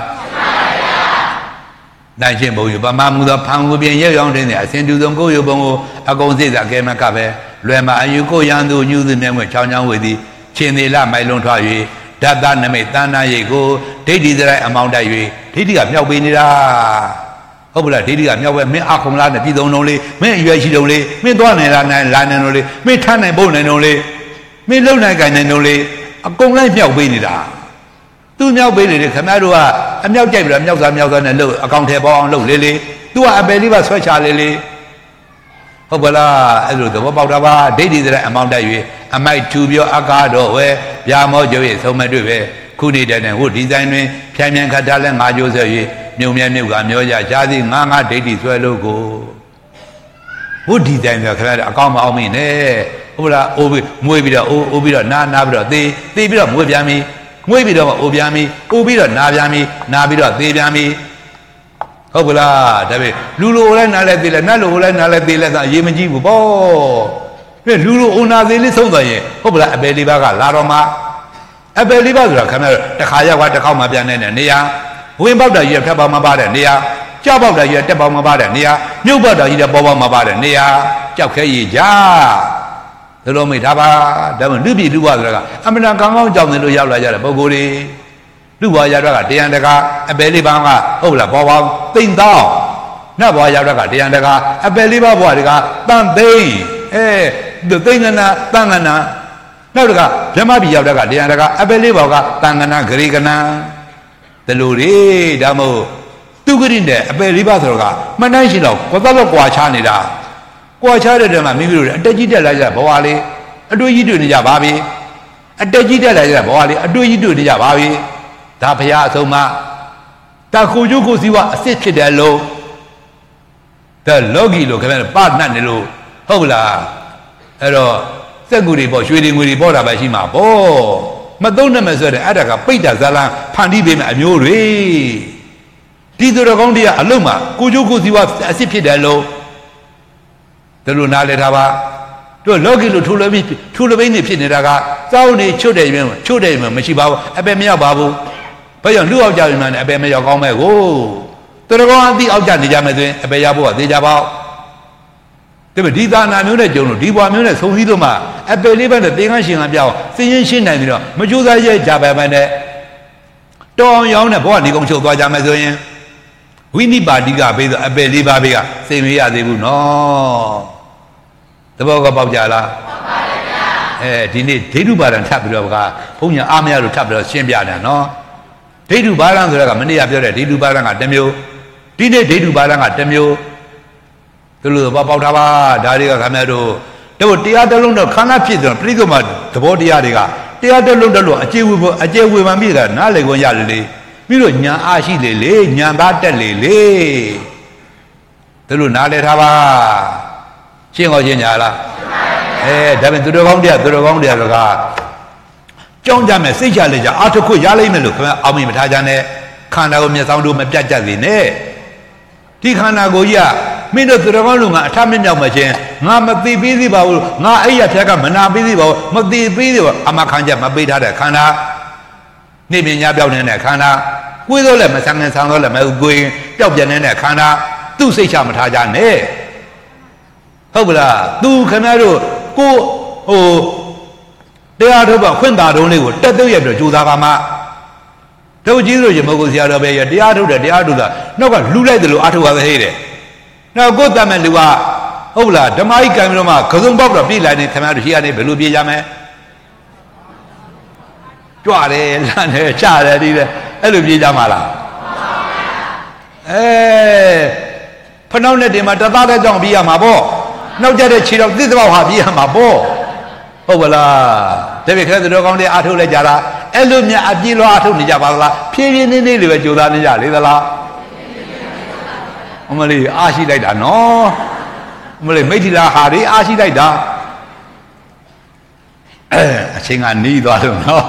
နိုင်ရှင်းဘုံယူပမာမူသောဖန်ကိုပြင်ရောက်ရောက်တဲ့အစဉ်တူဆုံးကိုယ်ယူပုံကိုအကုန်စိတ်သာကဲမကပဲလွယ်မှာအယူကိုရန်သူညူသူမြဲမြဲချောင်းချောင်းဝေသည်ချင်းသေးလမိုင်လုံးထွား၍ဓာတ်သားနမိတ်တဏ္ဍာရိတ်ကိုဒိဋ္ဌိစရိုက်အမောင်းတိုက်၍ဒိဋ္ဌိကမြောက်ပေးနေတာဟုတ်ပလားဒိဋ္ဌိကမြောက်ပဲမင်းအခုံလားနဲ့ပြည်သုံးလုံးလေးမင်းအရွယ်ရှိတုံးလေးမင်းသွားနေလားနိုင်လာနေတုံးလေးမင်းထမ်းနိုင်ပုံနိုင်တုံးလေးမင်းလုံနိုင်ကြနိုင်တုံးလေးအကုန်လိုက်မြောက်ပေးနေတာသူမြောက်ပေးနေတယ်ခင်ဗျားတို့ကအမြောက်ကြိုက်ပြီးတော့မြောက်စားမြောက်စားနဲ့လှုပ်အကောင်ထဲပေါအောင်လှုပ်လေးလေးသူကအပယ်လေးပါဆွဲချလေးလေးဟုတ်ပါလားအဲ့လိုသဘောပေါက်တာပါဒိဋ္ဌိစရိုက်အမောင်းတိုက်၍အမိုက်ထူပြောအကားတော့ဝဲဗျာမောကျိုး၍ဆုံးမတွေ့ပဲခုနေတဲ့နဲ့ဟိုဒီဇိုင်းတွင်ဖြန်းဖြန်းခတ်ထားလဲငါကျိုးဆွဲ၍မြုံမြဲမြုပ်ကမျောကြရှားသည်ငါငါဒိဋ္ဌိဆွဲလို့ကိုဟိုဒီဇိုင်းဆိုခင်ဗျားတို့အကောင်းမအောင်မင်းနဲ့ဟုတ်လားအိုးပြီးမွေးပြီးတော့အိုးအိုးပြီးတော့နားနားပြီးတော့သေသေပြီးတော့မွေးပြန်ပြီမွေးပြီးတော့အိုးပြန်ပြီအိုးပြီးတော့နားပြန်ပြီနားပြီးတော့သေပြန်ပြီဟုတ်ကလားဒါပေလူလိုလည်းနားလည်းသေလည်းနတ်လိုလည်းနားလည်းသေလည်းသာအရေးမကြီးဘူးပေါ့ပြလူလိုအိုနာသေးလေးဆုံးသွားရင်ဟုတ်ကလားအပယ်လေးပါးကလာတော့မှအပယ်လေးပါးဆိုတာခင်ဗျားတခါရောက်သွားတစ်ခေါက်မှပြန်နေတဲ့နေရာဝင်ပေါက်တာကြီးဖြတ်ပေါက်မပါတဲ့နေရာကြောက်ပေါက်တာကြီးတက်ပေါက်မပါတဲ့နေရာမြုပ်ပေါက်တာကြီးပေါ်ပေါက်မပါတဲ့နေရာကြောက်ခဲရည်ကြဒါလိုမိထားပါဒါမှလူပြည်လူဘဆိုတာကအမှန်တန်ကောင်းကောင်းကြောက်နေလို့ရောက်လာကြတဲ့ပုံကိုယ်တွေလူဘွားရောက်တော့ကတရားတကာအပယ်လေးပါးကဟုတ်လားပေါ်ပေါက်သိမ့်တော့နတ်ဘွားရောက်တော့ကတရားတကာအပယ်လေးပါးဘွားတွေကတန်သိမ့်အဲသိငနာတန်ငနာနောက်တကဗြဟ္မပြည်ရောက်တဲ့ကတရားတကအပယ်လေးဘောကတန်ငနာဂရိကနာတလူတွေဒါမို့သူဂရိနဲ့အပယ်လေးပါဆိုတော့ကမှန်တိုင်းရှိတော့ကိုသက်တော့ကွာချနေတာကွာချတဲ့တည်းမှာမိမိတို့အတက်ကြီးတက်လာကြဘဝလေးအတွေ့ကြီးတွေ့နေကြပါပြီအတက်ကြီးတက်လာကြဘဝလေးအတွေ့ကြီးတွေ့နေကြပါပြီဒါဘုရားအဆုံးမတာခုကျုပ်ကိုစီဝအစ်စ်ဖြစ်တယ်လို့ဒါလောကီလို့ခင်ဗျားပနှတ်နေလို့ဟုတ်လားအဲ့တော့စက်ကူတွေပေါ့ရွှေတွေငွေတွေပေါ့တာပဲရှိမှာပေါ့မသုံးနဲ့မဲ့ဆိုတဲ့အဲ့ဒါကပိဋ္ဌဇာလံဖန်တီးပေးမယ်အမျိုးတွေဒီသူတော်ကောင်းတွေကအလုံးမှာကိုကျိုးကိုစီဝအစ်စ်ဖြစ်တယ်လို့ဒါလို့နားလဲထားပါတို့လောကီလို့ထူလပိထူလပိနေဖြစ်နေတာကစောင်းနေချွတ်တယ်ရင်ချွတ်တယ်ရင်မရှိပါဘူးအပယ်မရောက်ပါဘူးဘာကြောင့်လူအောက်ကြရင်မှအပယ်မရောက်ကောင်းမဲ့ကိုသူတော်ကောင်းအသိအောက်ကြနေကြမယ်ဆိုရင်အပယ်ရဖို့ကသေချာပါဒါပေမဲ့ဒီသာနာမျိုးနဲ့ကြုံလို့ဒီဘွားမျိုးနဲ့ဆုံးစည်းလို့မှအပယ်လေးပဲနဲ့သင်္ကန်းရှင်ကပြောင်းစင်ရင်ရှင်းနိုင်ပြီးတော့မကြိုးစားရဲ့ကြပါပဲနဲ့တောင်းရောင်းနဲ့ဘဝနေကုန်ချုပ်သွားကြမယ်ဆိုရင်ဝိနိပါတိကပေးဆိုအပယ်လေးပါးပေးကစိတ်မရသေးဘူးနော်သဘောကပေါက်ကြလားပေါက်ပါဗျာအဲဒီနေ့ဒိဋ္ဌုပါဒံထပ်ပြီးတော့ကဘုန်းကြီးအားမရလို့ထပ်ပြီးတော့ရှင်းပြတယ်နော်ဒိဋ္ဌုပါဒံဆိုတာကမနေ့ကပြောတဲ့ဒိဋ္ဌုပါဒံကတစ်မျိုးဒီနေ့ဒိဋ္ဌုပါဒံကတစ်မျိုးသူတို့ဘောပေါက်ထားပါဒါတွေကခင်ဗျားတို့တို့တရားတစ်လုံးတော့ခန္ဓာဖြစ်တယ်ပြိဿမှာသဘောတရားတွေကတရားတစ်လုံးတစ်လုံးအကျေဝေအကျေဝေမှန်ပြတာနားလေခွင့်ရလေလေပြီးတော့ညာအားရှိလေလေညာသားတက်လေလေသူတို့နားလေထားပါရှင်းဟောရှင်းညာလားအဲဒါပေမဲ့သူတော်ကောင်းတရားသူတော်ကောင်းတရားကကြောင်းကြမယ်စိတ်ချလေကြအာထုခွရလိမ့်မယ်လို့ခင်ဗျာအောင်မြင်မထားကြနဲ့ခန္ဓာကိုမျက်စောင်းတို့မပြတ်ကြစေနဲ့ဒီခန္ဓာကိုကြီးကမင်းတို့သူတော်ကောင်းလူကအထမမြောက်မချင်းငါမသိပေးသေးပါဘူးငါအဲ့ရဖြတ်ကမနာပေးသေးပါဘူးမသိပေးသေးပါအမခံချက်မပေးထားတဲ့ခန္ဓာနေပညာပြောင်းနေတဲ့ခန္ဓာကိုယ်တော့လည်းမဆန်းငန်းဆန်းတော့လည်းမဟုတ်ကိုယ်ပျောက်ပြနေတဲ့ခန္ဓာသူ့စိတ်ချမထားကြနဲ့ဟုတ်ပလားသူခင်ဗျားတို့ကိုဟိုတရားထုတ်ပါခွင့်တာတုံးလေးကိုတက်သွက်ရပြီးကြိုးစားပါမှတို့ကြီးတို့ရမဟုတ်ဆရာတော်ပဲရတရားထုတ်တယ်တရားထုတ်တာနောက်ကလူလိုက်တယ်လို့အထုတ်ပါသေးတယ်နောက်ကိုယ်တတ်မဲ့လူကဟုတ်လားဓမ္မကြီးကံပြီးတော့မှကစုံပေါက်တော့ပြေးလိုက်နေခင်ဗျားတို့ရှိရနေဘယ်လိုပြေးကြမလဲကြွတယ်လန့်တယ်ချတယ်ဒီလေအဲ့လိုပြေးကြမှာလားအဲဖနှောက်နဲ့တင်မှာတသားတဲ့ကြောင့်ပြေးရမှာပေါ့နောက်ကြတဲ့ခြေတော့သစ္စာဟာပြေးရမှာပေါ့ဟုတ်ပါလားဒါပေမဲ့သူတော်ကောင်းတွေအားထုတ်လိုက်ကြတာအဲ့လိုများအပြေးလွှားအားထုတ်နေကြပါလားဖြည်းဖြည်းနေနေလေးပဲကြိုးစားနေကြလေသလားအမလေးအားရှိလိုက်တာနော်အမလေးမိထီလာဟာတွေအားရှိလိုက်တာအဲအချိန်ကနီးသွားလို့နော်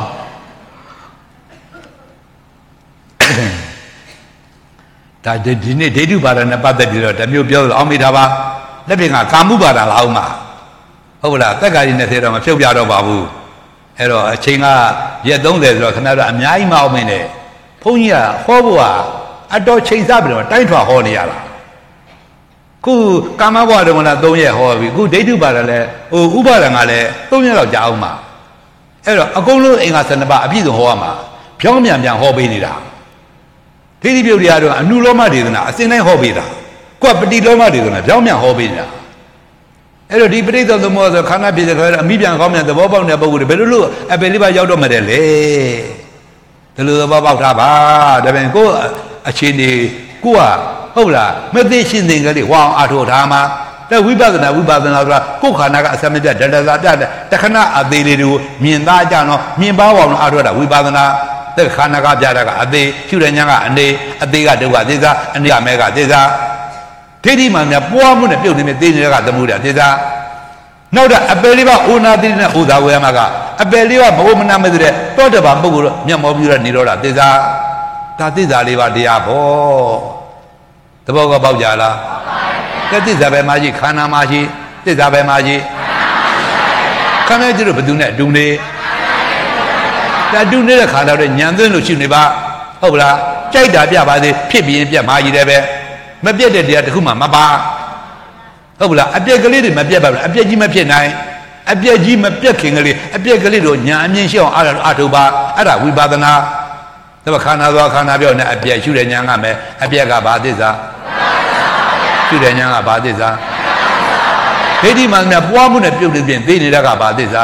ဒါဒီနေ့ဒိဋ္ဌုပါဒနဲ့ပတ်သက်ပြီးတော့တမျိုးပြောလို့အောင်းမိတာပါလက်ပြင်ကကာမှုပါဒလာအောင်ပါဟုတ်လားတက်ကာကြီးနဲ့သေးတော့မဖြုတ်ပြတော့ပါဘူးအဲ့တော့အချိန်ကရက်သုံးဆယ်ဆိုတော့ခင်ဗျားတို့အများကြီးမအောင်မင်းနဲ့ဘုန်းကြီးကဟောဖို့ကအတော်ချိန်စားပြီးတော့တိုင်းထွာဟောနေရတာခုကာမဘဝတုန်းကသုံးရက်ဟောပြီခုဒိဋ္ဌုပါဒလည်းဟိုဥပါဒံကလည်းသုံးရက်လောက်ကြာအောင်ပါအဲ့တော့အကုန်လုံးအင်္ဂါဆယ်နှစ်ပါးအပြည့်စုံဟောရမှာဖြောင်းမြန်မြန်ဟောပေးနေတာဒိဋ္ဌိပြုတ်တရားတို့အနုလောမဒေသနာအစဉ်တိုင်းဟောပေးတာကိုယ်ပฏิလောမဒေသနာဖြောင်းမြန်ဟောပေးနေတာအဲ့တော့ဒီပဋိသသမုပ္ပါဒ်ဆိုခန္ဓာဖြစ်တဲ့ခါကျအမိပြန်ကောင်းမြန်သဘောပေါက်တဲ့ပုဂ္ဂိုလ်တွေဘယ်လိုလို့အပယ်လေးပါရောက်တော့မှတယ်လေဒီလိုသဘောပေါက်တာပါဒါပေမဲ့ကိုယ်အခြေအနေကိုကဟုတ်လားမသိရှင်းသင်ကလေးဝအောင်အထောက်ထားမှာတဲ့ဝိပဿနာဝိပဿနာဆိုတာကိုယ်ခန္ဓာကအစမပြတ်ဒလသာပြတ်တခဏအသေးလေးတွေကိုမြင်သားကြတော့မြင်ပါအောင်အထောက်တာဝိပဿနာတဲ့ခန္ဓာကပြတာကအသေးရှုတဲ့ညာကအနေအသေးကဒုက္ခသေစာအနေကမဲကသေစာဒိဋ္ဌိမှများပွားမှုနဲ့ပြုတ်နေတဲ့သေတွေကသမှုတဲ့သေစာနောက်တော့အပယ်လေးပါဩနာတိနဲ့ဩသာဝေယမကအပယ်လေးပါမဟုတ်မနာမဲ့တဲ့တောတပါပုဂ္ဂိုလ်မျက်မှောက်ပြုတဲ့နေတော့တာသေစာဒါသေစာလေးပါတရားပေါ့သဘောကပေါက်ကြလားကဲသေစာပဲမရှိခန္ဓာမရှိသေစာပဲမရှိခန္ဓာကျတော့ဘယ်သူနဲ့အတူနေဒါတူနေတဲ့ခါတော့ညံသွင်းလို့ရှိနေပါဟုတ်လားကြိုက်တာပြပါသေးဖြစ်ပြီးရင်ပြတ်မှာကြီးတယ်ပဲမပြတ်တဲ့တရားတစ်ခုမှမပါဟုတ်လားအပြက်ကလေးတွေမပြတ်ပါဘူးအပြက်ကြီးမဖြစ်နိုင်အပြက်ကြီးမပြတ်ခင်ကလေးအပြက်ကလေးတို့ညာအမြင်ရှိအောင်အားအထုပါအဲ့ဒါဝိပဿနာဒါခန္ဓာသွားခန္ဓာပြောနေအပြက်ရှုတဲ့ညာကမယ်အပြက်ကဘာသစ္စာရှုတဲ့ညာကဘာသစ္စာဒိဋ္ဌိမှန်သမျှပွားမှုနဲ့ပြုတ်လို့ပြင်သိနေတာကဘာသစ္စာ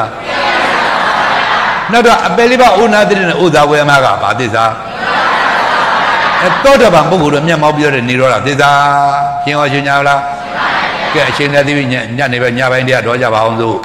နောက်တော့အပယ်လေးပါးဥနာတိနဲ့ဥသာဝေမကဘာသစ္စာအဲတောတပံပုဂ္ဂိုလ်တို့မျက်မှောက်ပြောတဲ့နေရောတာသစ္စာရှင်းအောင်ရှင်းကြလားကဲအချိန်နဲ့သိပြီညညနေပဲညပိုင်းတည်းတော့ကြပါအောင်စို့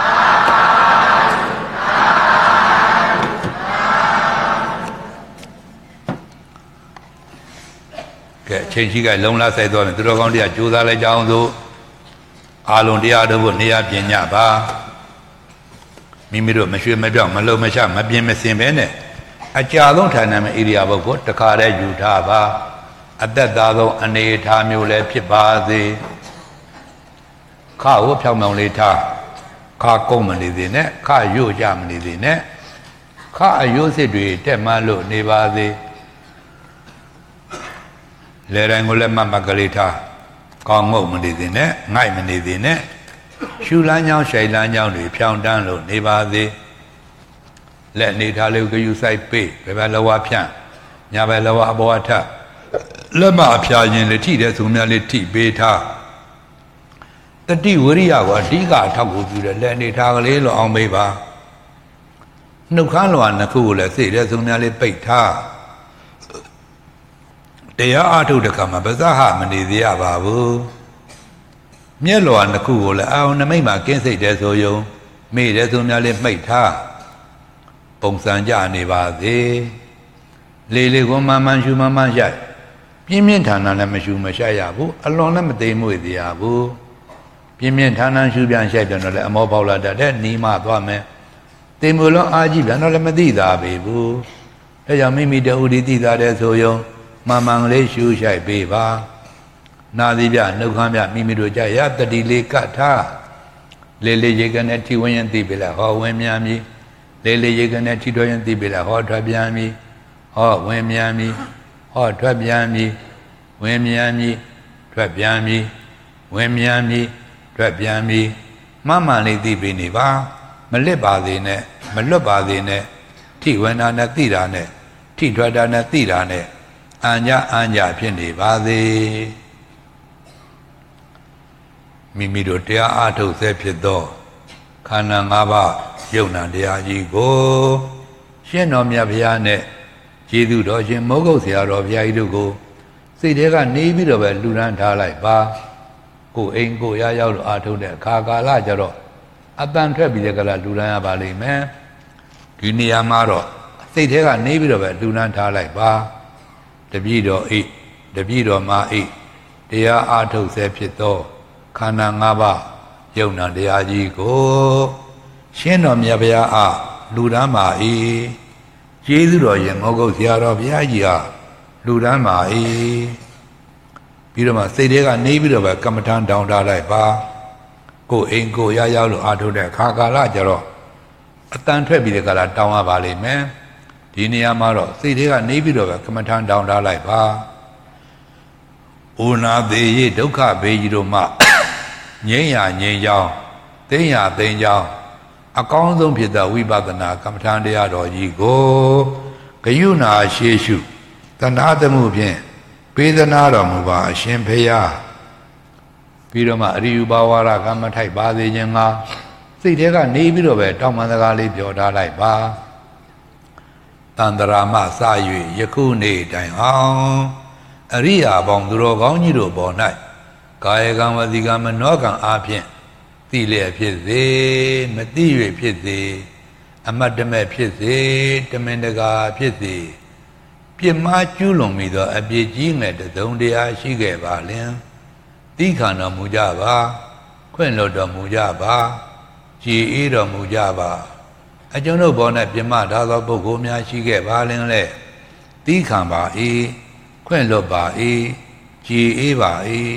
ကဲအချိန်ရှိကလုံလားဆိုင်သွားတယ်သူတော်ကောင်းတရားကြိုးစားလိုက်ကြအောင်စို့အာလုံးတရားတို့ကိုနေရာပြင်ညပါမိမိတို့မရွှေမပြောင်းမလုံမချမပြင်းမစင်ပဲနဲ့အကြာဆုံးဌာနမှာဣရိယာပုတ်ကိုတခါတည်းယူထားပါအသက်သာဆုံးအနေထားမျိုးလည်းဖြစ်ပါစေခါကိုဖြောင်းဖြောင်းလေးထားခါကုန်းမနေသေးနဲ့ခါရွတ်ကြမနေသေးနဲ့ခါအယိုးစစ်တွေတက်မှလို့နေပါစေလေတိုင်းကိုလည်းမမကလေးထားကောင်းငုတ်မနေသေးနဲ့ငိုက်မနေသေးနဲ့ရှူလန်းချောင်းရှိုင်လန်းချောင်းတွေဖြောင်းတန်းလို့နေပါစေလက်နေထားလေးကိုယူဆိုင်ပေးဘယ်ဘက်လောဝဖြန့်ညာဘက်လောဝအပေါ်အထလက်မအဖျားရင်လည်းထိတဲ့ဆိုများလေးထိပေးထားတတိဝရိယကိုအဓိကအထောက်ကိုပြုတယ်လက်နေထားကလေးလို့အောင်ပေးပါနှုတ်ခမ်းလွာနှစ်ခုကိုလည်းစိတ်တဲ့ဆိုများလေးပိတ်ထားတရားအထုတ်တဲ့ခါမှာပါဇဟမနေသေးရပါဘူးမျက်လွာနှစ်ခုကိုလည်းအာုံနမိတ်မှာကင်းစိတ်တဲ့ဆိုယုံမေ့တဲ့ဆိုများလေးမိတ်ထားပုံစံကြနေပါစေလေလေကိုမှန်မှန်ရှုမှန်မှန်ရိုက်ပြင်းပြင်းထန်ထန်လည်းမရှုမရှိုက်ရဘူးအလွန်လည်းမသိမွေ့သေးရဘူးပြင်းပြင်းထန်ထန်ရှုပြန်ရှိုက်ပြန်တော့လည်းအမောပေါက်လာတတ်တဲ့နီးမှသွားမယ်သိမွေ့လုံးအားကြီးပြန်တော့လည်းမသိသာပေဘူးဒါကြောင့်မိမိတဦးဒီသိသာတဲ့ဆိုယုံမှန်မှန်လေးရှုရှိုက်ပေးပါနာသီပြနှုတ်ခမ်းပြမိမိတို့ကြရတတိလေးကတ်ထားလေလေရေကနေထိဝင်းရင်သိပြီလားဟောဝင်မြန်ပြီလေလေရေကနေထိတော်ရင်သိပြီလားဟောထွက်ပြန်ပြီဟောဝင်မြန်ပြီဟောထွက်ပြန်ပြီဝင်မြန်ပြီထွက်ပြန်ပြီဝင်မြန်ပြီထွက်ပြန်ပြီမှန်မှန်လေးသိပြီနေပါမလစ်ပါသေးနဲ့မလွတ်ပါသေးနဲ့ထိဝင်တာနဲ့သိတာနဲ့ထိထွက်တာနဲ့သိတာနဲ့အံကြအံကြဖြစ်နေပါသေးမိမိတို့တရားအားထုတ်ဆဲဖြစ်သောခန္ဓာ၅ပါးယုံနာတရားကြီးကိုရှင်းတော်မြတ်ဘုရားနဲ့ကျေးဇူးတော်ရှင်မိုးကုတ်ဆရာတော်ဘုရားကြီးတို့ကိုစိတ်ထဲကနေပြီးတော့ပဲလူရန်ထားလိုက်ပါကိုအိမ်ကိုရရောက်လို့အားထုတ်တဲ့အခါကာလကြတော့အတန်ထွက်ပြီးတဲ့ကလာလူရန်ရပါလိမ့်မယ်ဒီနေရာမှာတော့စိတ်ထဲကနေပြီးတော့ပဲလူရန်ထားလိုက်ပါတပည့်တော်အိတပည့်တော်မအိတရားအားထုတ်ဆဲဖြစ်သောခန္ဓာ၅ပါးယုံနာတရားကြီးကိုရှင်းတော်မြတ်ဘုရားအားလူတန်းပါ၏ကျေးဇူးတော်ရင်မောဂုတ်ဆရာတော်ဘုရားကြီးအားလူတန်းပါ၏ပြီးတော့မှစိတ်ထဲကနေပြီးတော့ပဲကမ္မထံတောင်းထားလိုက်ပါကိုအိမ်ကိုရရောက်လို့အားထုတ်တဲ့ခါကာလကြတော့အတန်ထွက်ပြီးတဲ့ကာလတောင်းရပါလိမ့်မယ်ဒီနေရာမှာတော့စိတ်ထဲကနေပြီးတော့ပဲကမ္မထံတောင်းထားလိုက်ပါဩနာသေးရေဒုက္ခဘေးကြီးတို့မှငြိမ်းရငြိမ်းကြောင်းသိမ်းရသိမ်းကြောင်းအကောင်းဆုံးဖြစ်သောဝိပဿနာကမ္မထာတရားတော်ကြီးကိုဂယုဏရှေရှုတဏှာသမှုဖြင့်ပေးသနာတော်မူပါအရှင်ဖေယပြီးတော့မှအရိယဘာဝရကမ္မထိုက်ပါစေခြင်းငါစိတ်ထဲကနေပြီးတော့ပဲတောင်းပန်စကားလေးပြောထားလိုက်ပါတန္တရာမစ၍ယခုနေ့တိုင်အောင်အရိယာပေါင်းသူတော်ကောင်းကြီးတို့ပေါ်၌ကာယကံဝစီကံမနောကံအားဖြင့်သိလျက်ဖြစ်စေမသိ၍ဖြစ်စေအမတ်တမဲ့ဖြစ်စေတမင်တကာဖြစ်စေပြစ်မှားကျူးလွန်ပြီးသောအပြစ်ကြီးငယ်တစုံတရာရှိခဲ့ပါလင်သိခံတော်မူကြပါခွင့်လွတ်တော်မူကြပါကြည်အေးတော်မူကြပါအကျွန်ုပ်ဘော၌ပြစ်မှားထားသောပုဂ္ဂိုလ်များရှိခဲ့ပါလင်လေသိခံပါ၏ခွင့်လွတ်ပါ၏ကြည်အေးပါ၏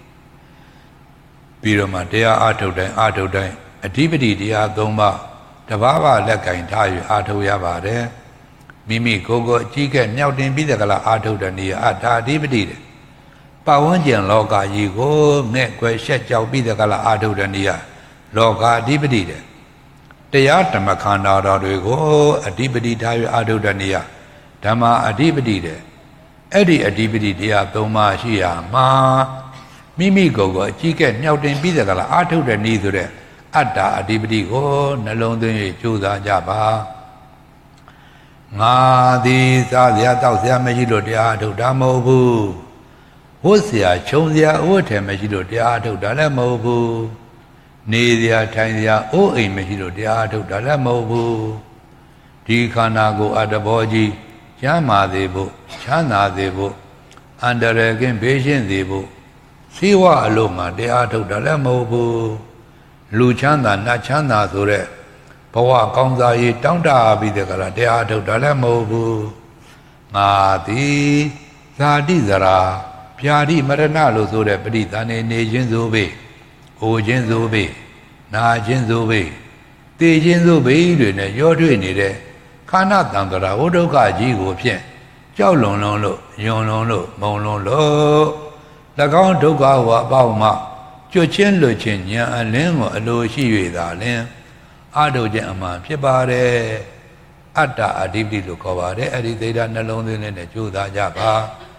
ပြီးတော့မှတရားအားထုတ်တိုင်းအားထုတ်တိုင်းအဓိပတိတရား၃ပါးတဘာဝလက်ကင်ထား၍အားထုတ်ရပါတယ်မိမိကိုယ်ကိုအကြီးကဲမြောက်တင်ပြီးတဲ့ကလာအားထုတ်တဲ့နေရာအထာအဓိပတိတဲ့ပတ်ဝန်းကျင်လောကကြီးကိုငဲ့ကွယ်ရှက်ကြောက်ပြီးတဲ့ကလာအားထုတ်တဲ့နေရာလောကအဓိပတိတဲ့တရားဓမ္မခန္ဓာတော်တွေကိုအဓိပတိထား၍အားထုတ်တဲ့နေရာဓမ္မအဓိပတိတဲ့အဲ့ဒီအဓိပတိတရား၃ပါးရှိရမှာမိမိကိုယ်ကိုအကြီးကဲမြောက်တင်ပြီးတဲ့ကလာအာထုတ်တဲ့နည်းဆိုတဲ့အတ္တအဓိပတိကိုနှလုံးသွင်း၍ကြိုးစားကြပါငါသည်စားစရာတောက်စရာမရှိလို့တရားထုတ်တာမဟုတ်ဘူးဝတ်စရာခြုံစရာအဝတ်ထည်မရှိလို့တရားထုတ်တာလည်းမဟုတ်ဘူးနေစရာထိုင်စရာအိုးအိမ်မရှိလို့တရားထုတ်တာလည်းမဟုတ်ဘူးဒီခန္ဓာကိုယ်အတ္တဘောကြီးကျမ်းမာစေဖို့ချမ်းသာစေဖို့အန္တရာယ်ကင်းဘေးရှင်းစေဖို့စေဝအလို့မှာတရားထုတ်တာလည်းမဟုတ်ဘူးလူချမ်းသာနတ်ချမ်းသာဆိုတဲ့ဘဝကောင်းစားရေးတောင်းတပြီးတဲ့ကလာတရားထုတ်တာလည်းမဟုတ်ဘူးငါသည်ဇာတိဇရာဗျာတိမရဏလို့ဆိုတဲ့ပဋိသန္ဓေနေခြင်းဆိုပေအိုခြင်းဆိုပေနာခြင်းဆိုပေသိခြင်းဆိုပေတွေနဲ့ရောထွေးနေတဲ့ခန္ဓာတံ္ဍရာဝဒုက္ခကြီးကိုဖြင့်ကြောက်လွန်လွန်လို့ယွန်လွန်လို့မုံလွန်လို့၎င်းဒုက္ခဝအပေါင်းမှကျွတ်ချင်းလွတ်ချင်းဉာဏ်အလင်းကိုအလိုရှိ၍သာလင်အတုခြင်းအမှန်ဖြစ်ပါတယ်အတ္တအဓိပတိလို့ခေါ်ပါတယ်အဲ့ဒီသိတာနှလုံးသွင်းနဲ့ကြိုးစားကြပါ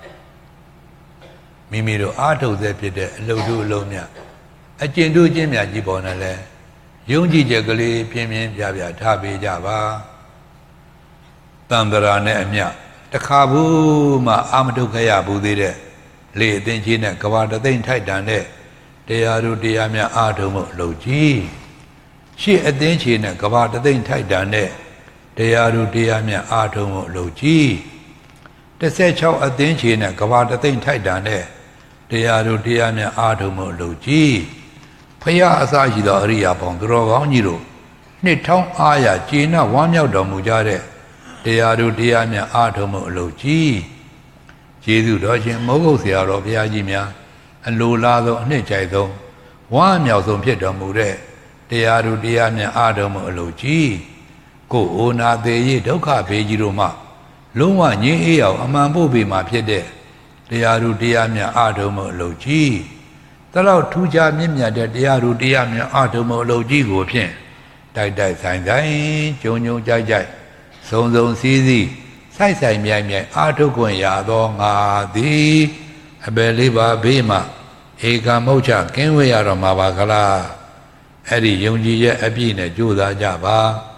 မိမိတို့အာထုတ်စေဖြစ်တဲ့အလုပ်တို့အလုံးမြအကျင့်တို့ချင်းမြကြီးပေါ်နေလဲယုံကြည်ချက်ကလေးပြင်းပြင်းပြပြထားပေးကြပါတန်တရာနဲ့အမြတခါဘူးမှအာမထုတ်ခဲ့ရဘူးသေးတဲ့လေအသိချင်းနဲ့ကဘာတသိမ့်ထိုက်တန်တဲ့တရားတို့တရားများအာထုံမှုလုပ်ကြည့်ရှေ့အသိချေနဲ့ကဘာတသိမ့်ထိုက်တန်တဲ့တရားတို့တရားများအာထုံမှုလုပ်ကြည့်တစ်ဆက်၆အသိချေနဲ့ကဘာတသိမ့်ထိုက်တန်တဲ့တရားတို့တရားများအာထုံမှုလုပ်ကြည့်ဖရာအစရှိသောအရိယာပေါင်းသူတော်ကောင်းကြီးတို့နှစ်ထောင်အားရကျေနပ်ဝမ်းမြောက်တော်မူကြတဲ့တရားတို့တရားများအာထုံမှုအလုပ်ကြီးကျေးဇူးတော်ရှင်မိုးကုတ်ဆရာတော်ဘုရားကြီးများအလိုလားဆုံးအနှစ်ကြိုက်ဆုံးဝမ်းမြောက်ဆုံးဖြစ်တော်မူတဲ့တရားတို့တရားများအာထုံမှုအလုပ်ကြီးကိုယ်အိုနာသေးရဒုက္ခဘေးကြီးတို့မှလုံးဝငြိမ်းအေးအောင်အမှန်ပို့ပေးမှာဖြစ်တဲ့တရားတို့တရားများအာထုံမှုအလုပ်ကြီးတလောက်ထူးခြားမြင့်မြတ်တဲ့တရားတို့တရားများအာထုံမှုအလုပ်ကြီးကိုဖြင့်တိုက်တိုက်ဆိုင်ဆိုင်ကြုံကြုံကြိုက်ကြိုက်စုံစုံစည်းစည်းဆိုင်ဆိုင်မြိုင်မြိုင်အာထုခွင့်ရသောငါသည်အပယ်လေးပါဘေးမှဧကမုတ်ချကင်းဝေးရတော့မှာပါကလားအဲ့ဒီယုံကြည်ရဲ့အပြည့်နဲ့ကြိုးစားကြပါ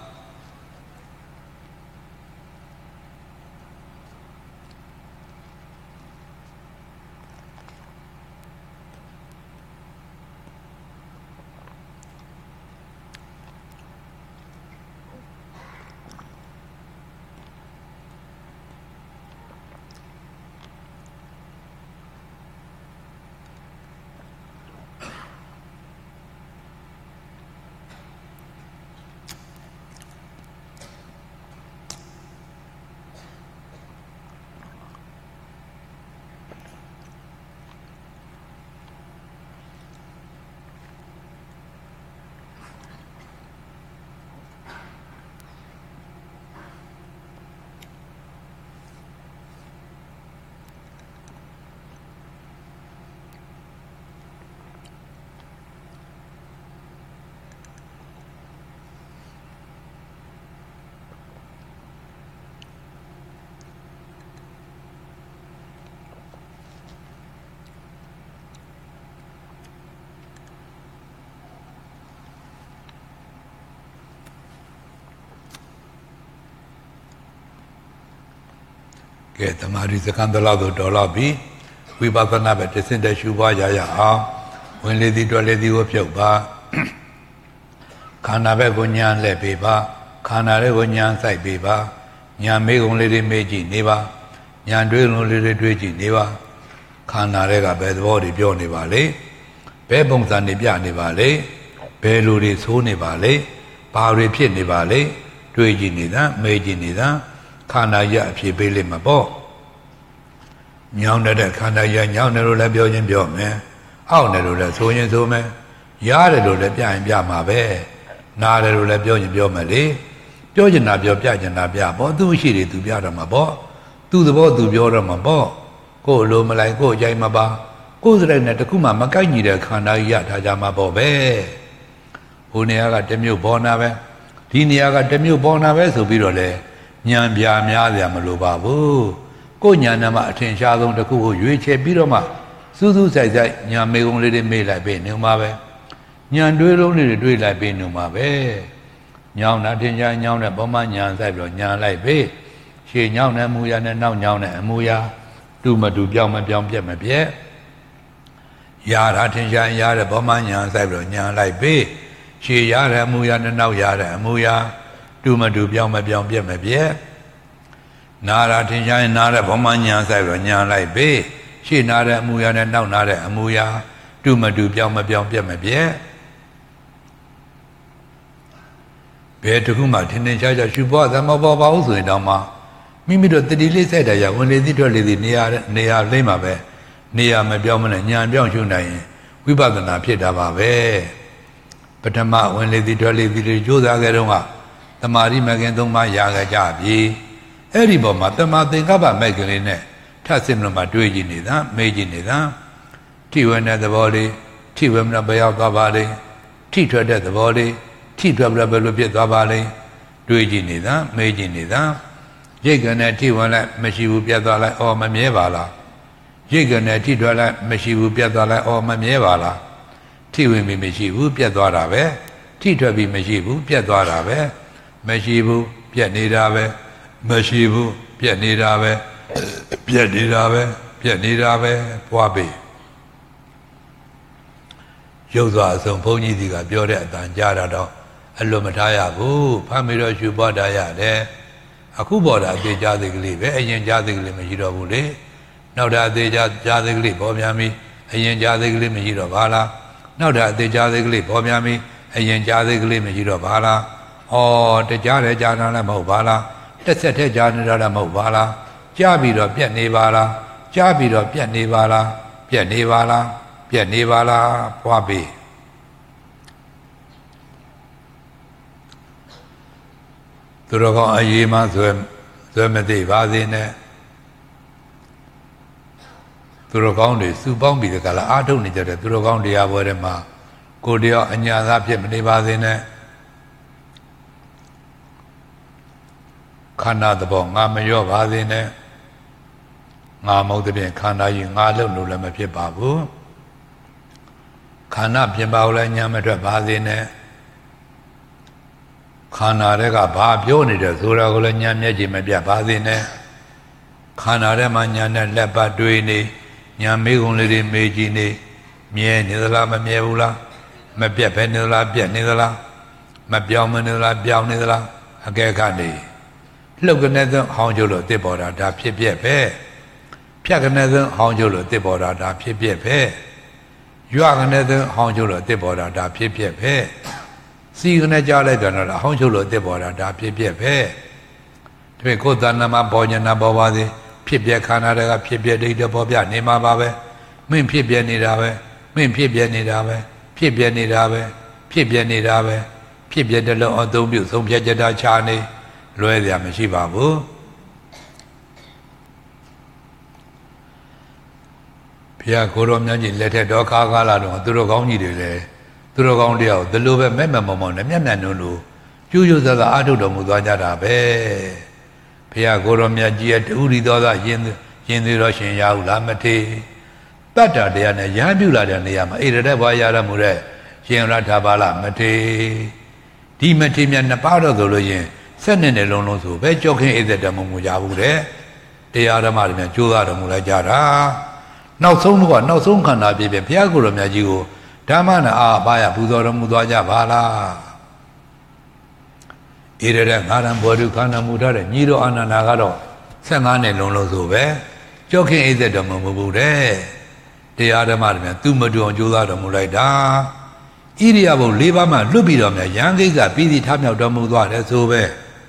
ကဲတမာရီစကန်တလောက်တော့တော်လောက်ပြီဝိပဿနာပဲတစင်တရှုပွားကြရအောင်ဝင်လေသည်တော်လေသည်ကိုပြုတ်ပါခန္ဓာဘက်ကိုညာလှည့်ပေးပါခန္ဓာလေးကိုညာဆိုင်ပေးပါညာမေးကုန်လေးတွေမေးကြည့်နေပါညာတွေးလုံးလေးတွေတွေးကြည့်နေပါခန္ဓာတွေကဘယ်သဘောတွေပြောနေပါလေဘယ်ပုံစံတွေပြနေပါလေဘယ်လိုတွေဆိုးနေပါလေဘာတွေဖြစ်နေပါလေတွေးကြည့်နေတာမေးကြည့်နေတာခန္ဓာရအဖြစ်ပေးလိမ့်မှာပေါ့ညောင်းတဲ့ခန္ဓာရညောင်းတယ်လို့လည်းပြောချင်းပြောမယ်အောက်တယ်လို့လည်းဆိုရင်ဆိုမယ်ရတယ်လို့လည်းပြရင်ပြမှာပဲနားတယ်လို့လည်းပြောရင်ပြောမယ်လေပြောချင်တာပြောပြချင်တာပြပေါ့သူရှိတယ်သူပြတော့မှာပေါ့သူသဘောသူပြောတော့မှာပေါ့ကိုယ်လိုမလိုက်ကိုယ်ကြိုက်မပါကိုယ်စရိုက်နဲ့တခုမှမကိုက်ညီတဲ့ခန္ဓာကြီးရထားကြမှာပေါ့ပဲဟိုနေရာကတစ်မျိုးပေါ်နာပဲဒီနေရာကတစ်မျိုးပေါ်နာပဲဆိုပြီးတော့လေဉာဏ်ပြများစရာမလိုပါဘူးကိုယ်ဉာဏ်နဲ့မှအထင်ရှားဆုံးတစ်ခုကိုရွေးချယ်ပြီးတော့မှစူးစူးဆိုင်ဆိုင်ညာမေကုံလေးတွေမေးလိုက်ပြီနေမှာပဲညာတွေးလုံးလေးတွေတွေးလိုက်ပြီနေမှာပဲညောင်းတာထင်ရှားညောင်းတဲ့ဘောမညာဆိုင်ပြီးတော့ညာလိုက်ပြီရှေ့ညောင်းတဲ့အမူအရာနဲ့နောက်ညောင်းတဲ့အမူအရာတူမတူပြောင်းမပြောင်းပြက်မပြက်ရာတာထင်ရှားရတဲ့ဘောမညာဆိုင်ပြီးတော့ညာလိုက်ပြီရှေ့ရတဲ့အမူအရာနဲ့နောက်ရတဲ့အမူအရာတူမတူပြောင်းမပြောင်းပြက်မပြက်နာတာထင်ရှားရင်နာတဲ့ဘောမညာဆိုင်ပြီးတော့ညာလိုက်ပြီရှေ့နာတဲ့အမူအရာနဲ့နောက်နာတဲ့အမူအရာတူမတူပြောင်းမပြောင်းပြက်မပြက်ဘယ်တခုမှထင်ထင်ရှားရှားရှုပွားသမဘောပါဘူးဆိုရင်တော့မှမိမိတို့တတိလေးစိုက်တာရဝင်လေသည့်ထွက်လေသည့်နေရာနေရာလိမ့်မှာပဲနေရာမပြောင်းမနဲ့ညာပြောင်းရှုနိုင်ရင်ဝိပဿနာဖြစ်တာပါပဲပထမဝင်လေသည့်ထွက်လေသည့်တွေကြိုးစားကြတော့ကတမာရိမဂ်ခင်သုံးပါးရကြကြပြီအဲ့ဒီပေါ်မှာတမာသင်္ကပ္ပမဂ်ကလေးနဲ့ထပ်စင်လို့မှတွေးကြည့်နေတာမေးကြည့်နေတာထိဝဲတဲ့သဘောလေးထိဝဲမလို့ဘယ်ရောက်သွားပါလိမ့်ထိထွက်တဲ့သဘောလေးထိထွက်ပြီးတော့ဘယ်လိုဖြစ်သွားပါလိမ့်တွေးကြည့်နေတာမေးကြည့်နေတာရိတ်ကနေထိဝင်လိုက်မရှိဘူးပြတ်သွားလိုက်အော်မမြဲပါလားရိတ်ကနေထိထွက်လိုက်မရှိဘူးပြတ်သွားလိုက်အော်မမြဲပါလားထိဝင်ပြီးမရှိဘူးပြတ်သွားတာပဲထိထွက်ပြီးမရှိဘူးပြတ်သွားတာပဲမရှိဘူးပြတ်နေတာပဲမရှိဘူးပြတ်နေတာပဲပြတ်နေတာပဲပြတ်နေတာပဲပွားပြီရုပ်စွာအဆုံးဘုန်းကြီးဒီကပြောတဲ့အတန်ကြားတာတော့အလွန်မထားရဘူးဖမ်းပြီးတော့ရှုပွားတာရတယ်အခုပေါ်တာအသေးကြားသေးကလေးပဲအရင်ကြားသေးကလေးမရှိတော့ဘူးလေနောက်တာအသေးကြားကြားသေးကလေးပေါ်များပြီအရင်ကြားသေးကလေးမရှိတော့ပါလားနောက်တာအသေးကြားသေးကလေးပေါ်များပြီအရင်ကြားသေးကလေးမရှိတော့ပါလားဩတကြားတယ်ကြားနာလည်းမဟုတ်ပါလားတက်ဆက်တဲ့ကြားနေတာလည်းမဟုတ်ပါလားကြားပြီးတော့ပြက်နေပါလားကြားပြီးတော့ပြက်နေပါလားပြက်နေပါလားပြက်နေပါလားဖွားပြီသူတော်ကောင်းအရေးမှဆွဲဆွဲမသိပါသေးနဲ့သူတော်ကောင်းတွေစုပေါင်းပြီးတကလားအားထုတ်နေကြတဲ့သူတော်ကောင်းတရားပွဲတွေမှာကိုတယောက်အညာသားဖြစ်မနေပါသေးနဲ့ခန္ဓာသဘောငါမရော့ပါသေးနဲ့ငါမဟုတ်တဲ့ပြင်ခန္ဓာကြီးငါလုံးလို့လည်းမဖြစ်ပါဘူးခန္ဓာပြင်ပါလို့လည်းညာမထွက်ပါသေးနဲ့ခန္ဓာတွေကဘာပြောနေတယ်ဆိုတာကိုလည်းညာမျက်ကြည့်မပြပါသေးနဲ့ခန္ဓာထဲမှာညာနဲ့လက်ပတ်တွေးနေညာမေးကုန်လေးတွေမေးကြည့်နေမြဲနေသလားမမြဲဘူးလားမပြတ်ပဲနေသလားပြတ်နေသလားမပြောင်းမနေသလားပြောင်းနေသလားအကဲခတ်နေလှုပ်ကနေသောဟောင်းကျလို့တစ်ပေါ်တာဒါဖြစ်ပြက်ပဲဖြတ်ကနေသောဟောင်းကျလို့တစ်ပေါ်တာဒါဖြစ်ပြက်ပဲရွကနေသောဟောင်းကျလို့တစ်ပေါ်တာဒါဖြစ်ပြက်ပဲစီကနေကြားလိုက်တယ်တော့ဟောင်းကျလို့တစ်ပေါ်တာဒါဖြစ်ပြက်ပဲဒါပေမဲ့ကိုယ်တဏ္ဍမှာပေါ်ညာနာပေါ်ပါစေဖြစ်ပြက်ခန္ဓာတွေကဖြစ်ပြက်ဒိဋ္ဌိပေါ်ပြနေမှာပါပဲမင်းဖြစ်ပြက်နေတာပဲမင်းဖြစ်ပြက်နေတာပဲဖြစ်ပြက်နေတာပဲဖြစ်ပြက်နေတာပဲဖြစ်ပြက်တဲ့လုံးအသုံးပြုဆုံးဖြတ်ချက်တာချာနေလွဲစရာမရှိပါဘူးဘုရားကိုရောမြတ်ကြီးလက်ထက်တော်ခါကားလာတော့သူတော်ကောင်းကြီးတွေလည်းသူတော်ကောင်းတယောက်ဒီလိုပဲမဲ့မဲ့မောင်မောင်နဲ့မျက်မျက်နှုံလို့ကျူးကျူးဆဆအားထုတ်တော်မူသွားကြတာပဲဘုရားကိုရောမြတ်ကြီးရဲ့တူရီတော်သာယင်ယင်သေးတော်ရှင်ရဟုလားမထေတတ္တတရားနဲ့ရဟန်းပြုလာတဲ့နေရာမှာဣရတဲ့ဘွားရရမှုတဲ့ရှင်ရထပါလားမထေဒီမထေမြတ်နှစ်ပါးတော့ဆိုလို့ရင်ဆက်နေနေလုံးလုံးဆိုပဲကြောက်ခင်းအိသက်တမမူကြဘူးတဲ့တရားဓမ္မတွေများကြိုးစားတော်မူလိုက်ကြတာနောက်ဆုံးတော့နောက်ဆုံးခန္ဓာပြည့်ပြည့်ဘုရားကိုယ်တော်မြတ်ကြီးကိုဓမ္မနဲ့အာဘာယပူဇော်တော်မူသွားကြပါလားဣရတဲ့ငါးရံဘောဓုခန္ဓာမူထားတဲ့ညီတော်အာနန္ဒာကတော့ဆက်ငါးနှစ်လုံးလုံးဆိုပဲကြောက်ခင်းအိသက်တော်မမူဘူးတဲ့တရားဓမ္မတွေများသူမတူအောင်ကြိုးစားတော်မူလိုက်တာဣရိယာပုလေးပါးမှလွတ်ပြီးတော့မြရန်ကိစ္စပြီးစီထားမြောက်တော်မူသွားတယ်ဆိုပဲ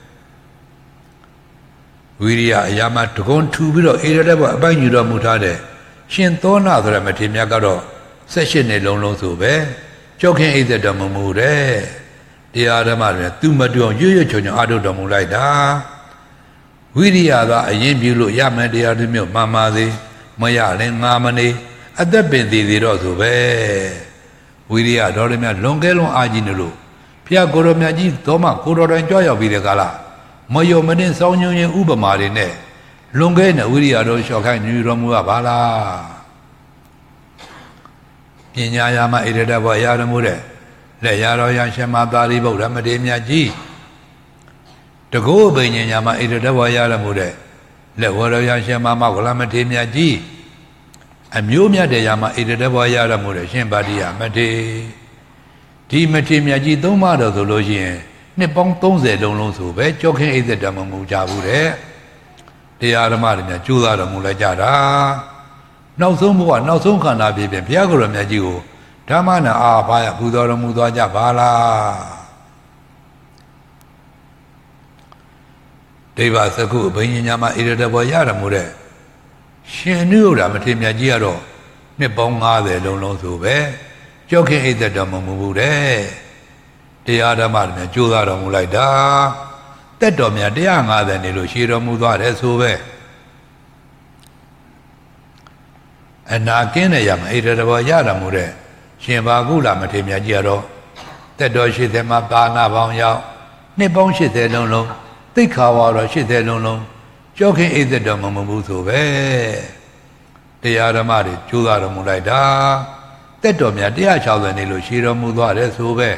ဝိရိယအရာမှာတကုံထူပြီးတော့ဣရတဲ့ဘအပိုင်းယူတော်မူထားတဲ့ရှင်သောနာဆိုရမထေရမြတ်ကတော့ဆက်ရှစ်နှစ်လုံးလုံးဆိုပဲကြောက်ခင်အိသက်တော်မမူတဲ့တရားဓမ္မတွေသူမတူအောင်ရွရွချွန်ချွန်အားထုတ်တော်မူလိုက်တာဝိရိယသာအရင်ပြုလို့ရမယ်တရားတွေမျိုးမှန်ပါသေးမရရင်ငါမနေအသက်ပင်သေးသေးတော့ဆိုပဲဝိရိယတော်တွေများလွန်ကဲလွန်အားကြီးနေလို့ဘုရားကိုရောမြတ်ကြီးတော်မှကိုတော်တိုင်ကြွရောက်ပြီးတဲ့ကာလမယုံမနှင်းစောင်းညွှန်းခြင်းဥပမာတွေနဲ့လွန်ကဲတဲ့ဝိရိယတော်လျှော့ခိုင်းညူတော်မူပါလားပညာယာမဣရတဘောရတော်မူတဲ့လက်ရတော်ရရှင်မသာရိပုတ္တမထေရမြတ်ကြီးတကုဘိညာယာမဣရတဘောရတော်မူတဲ့လက်ဝတော်ရရှင်မမောကလမထေရမြတ်ကြီးအမျိုးမြတ်တဲ့ယာမဣရတဘောရတော်မူတဲ့ရှင်ဗာတိယမထေရဒီမထေရမြတ်ကြီးသုံးပါတော်ဆိုလို့ရှိရင်နှစ်ပေါင်းသုံးဆယ်လုံးလုံးဆိုပဲကြောခင်ဣဇဒမမူကြဘူးတဲ့တရားဓမ္မတွေများကျိုးသားတော်မူလိုက်ကြတာနောက်ဆုံးဘုရားနောက်ဆုံးခန္ဓာပြည့်ပြင်ဘုရားကိုယ်တော်မြတ်ကြီးကိုဓမ္မနာအာဘာယပူဇော်တော်မူသွားကြပါလားဒေဝစကုဘိညာမဣရတဘောရတော်မူတဲ့ရှင်နုယုဒ္ဓမထေရမြတ်ကြီးကတော့နှစ်ပေါင်း၅၀လုံးလုံးဆိုပဲကြောခင်ဣဇဒမမူဘူးတဲ့တရားဓမ္မတွေများကျိုးသားတော်မူလိုက်တာတက်တော်များတရား၅၀နေလို့ရှည်တော်မူသွားတယ်ဆိုပဲအနာကင်းတဲ့ရမှာဣရတဘောရတော်မူတဲ့ရှင်ဘာကုလမထေရမြတ်ကြီးကတော့တက်တော်၈၀မှာပါဏပေါင်းရောက်နှစ်ပေါင်း၈၀လုံးလုံးသိက္ခာဝါတော်၈၀လုံးလုံးကြောခင်ဣဇဒတော်မမဘူးဆိုပဲတရားဓမ္မတွေကျိုးသားတော်မူလိုက်တာတက်တော်များတရား၆၀နေလို့ရှည်တော်မူသွားတယ်ဆိုပဲ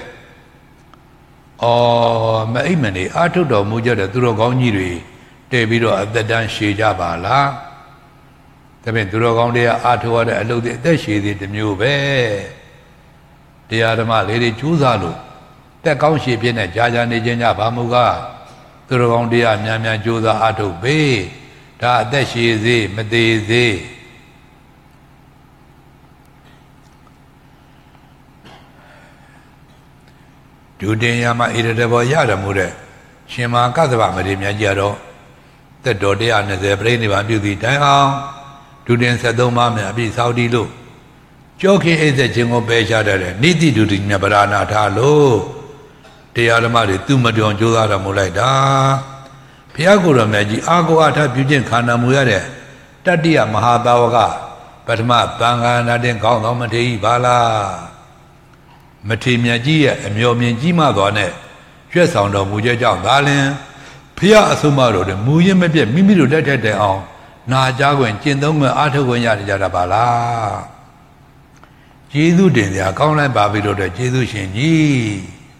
အော်မအိမ်မနေအာထုတ်တော်မူကြတဲ့သူတော်ကောင်းကြီးတွေတည်ပြီးတော့အသက်တန်းရှည်ကြပါလားဒါပေမဲ့သူတော်ကောင်းတွေကအာထုတ်ရတဲ့အလုပ်တွေအသက်ရှည်သေးတမျိုးပဲတရားဓမ္မလေးတွေကျူးစားလို့တက်ကောင်းရှည်ပြည့်နဲ့ကြာကြာနေခြင်းကြပါမူကားသူတော်ကောင်းတရားများများကျူးစားအာထုတ်ပေးဒါအသက်ရှည်စေမသေးစေဒုတိယမဣရတဘောရတော်မူတဲ့ရှင်မကသဗ္ဗမထေရမြတ်ကြီးတော့သက်တော်၁၂၀ပြိဋိဘံပြုသည့်တိုင်အောင်ဒုတင်၁၃ပါးမြတ်အပြည့်စောက်တည်လို့ကြောခင်အိဇက်ခြင်းကိုပယ်ရှားတဲ့နိတိဒုတိမြတ်ပရဏာထားလို့တရားဓမ္မတွေသူမပြောင်ကြိုးစားတော်မူလိုက်တာဘုရားကိုယ်တော်မြတ်ကြီးအာကိုအထပြုခြင်းခန္ဓာမူရတဲ့တတ္တိယမဟာသာဝကပထမသံဃာနာတင်ကောင်းသောမထေရပါလားမထေရမြတ်ကြီးရဲ့အမျှော်မြင်ကြီးမားစွာနဲ့ရွက်ဆောင်တော်မူခြင်းကြောင့်ဒါလင်ဖျားအဆုံးမတော်တဲ့မူရင်းမပြတ်မိမိတို့တက်တဲ့တိုင်အောင်နာကြားခွင့်ကျင့်သုံးခွင့်အားထုတ်ခွင့်ရကြတာပါလားကျေးဇူးတင်စရာကောင်းလိုက်ပါပြီလို့တဲ့ကျေးဇူးရှင်ကြီး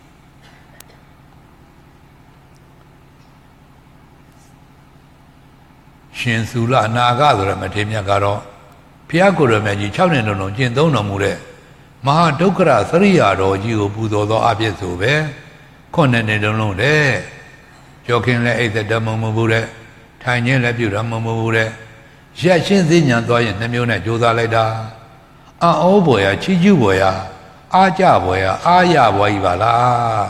ရှင်စုလအနာဂဆိုတဲ့မထေရမြတ်ကတော့ဖျားကိုယ်တော်မြတ်ကြီး၆နှစ်လုံးလုံးကျင့်သုံးတော်မူတဲ့မဟာဒုက္ခရစရိယာတော်ကြီးကိုပူဇော်သောအဖြစ်ဆိုပဲခုနှစ်နှစ်လုံးလုံးတဲ့ကြောခင်လည်းအိတ်သက်တော်မမူဘူးတဲ့ထိုင်ခြင်းလည်းပြုတော်မမူဘူးတဲ့ရက်ရှင်းသိညာသွားရင်နှမျိုးနဲ့ကြိုးစားလိုက်တာအံ့ဩဘွယ်ရာချီးကျူးဘွယ်ရာအားကြဘွယ်ရာအားရဘွယ်ကြီးပါလား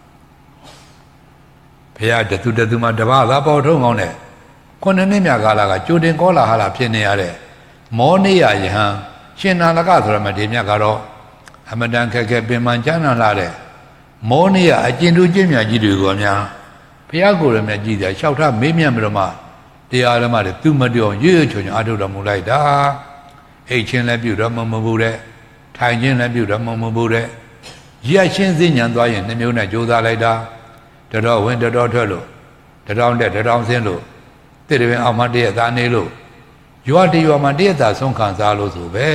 ဘုရားတသူတသူမှာတပါးသာပေါ်ထုံးကောင်းတဲ့ခုနှစ်နှစ်မြကာလကကြိုတင်ကောလာဟာလာဖြစ်နေရတဲ့မောနိယယဟန်ရှင်နာလကဆိုရမထေရမြတ်ကတော့အမတန်ခက်ခဲပင်ပန်းကျမ်းနာလာတဲ့မောနိယအကျဉ်သူကျင့်မြတ်ကြီးတွေကိုများဘုရားကိုယ်တော်မြတ်ကြီးတဲ့လျှောက်ထားမေးမြန်းပြီးတော့မှတရားဓမ္မတွေသူမပြောရွရွချွန်ချွန်အထုတ်တော်မူလိုက်တာအိတ်ချင်းလည်းပြုတော်မမူဘူးတဲ့ထိုင်ချင်းလည်းပြုတော်မမူဘူးတဲ့ရက်ရှင်းစဉ္ညာသွားရင်နှမျိုးနဲ့ကြိုးစားလိုက်တာတတော်ဝင်တတော်ထွက်လို့တတောင်တက်တတောင်ဆင်းလို့တိရပင်အောင်မတည့်ရသားနေလို့ရွာတရွာမှာတည့်ရသားဆုံးခံစားလို့ဆိုပဲ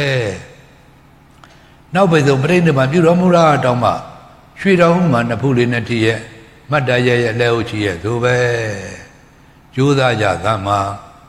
နောက်ပဲဆုံးပြိဋိဘံပြုတော်မူတာတောင်းမှရွှေတော်မှနှစ်ဖူးလေးနဲ့ထည့်ရဲ့မတ်တရရဲ့လက်ဥချီရဲ့ဆိုပဲကြိုးစားကြသမှာ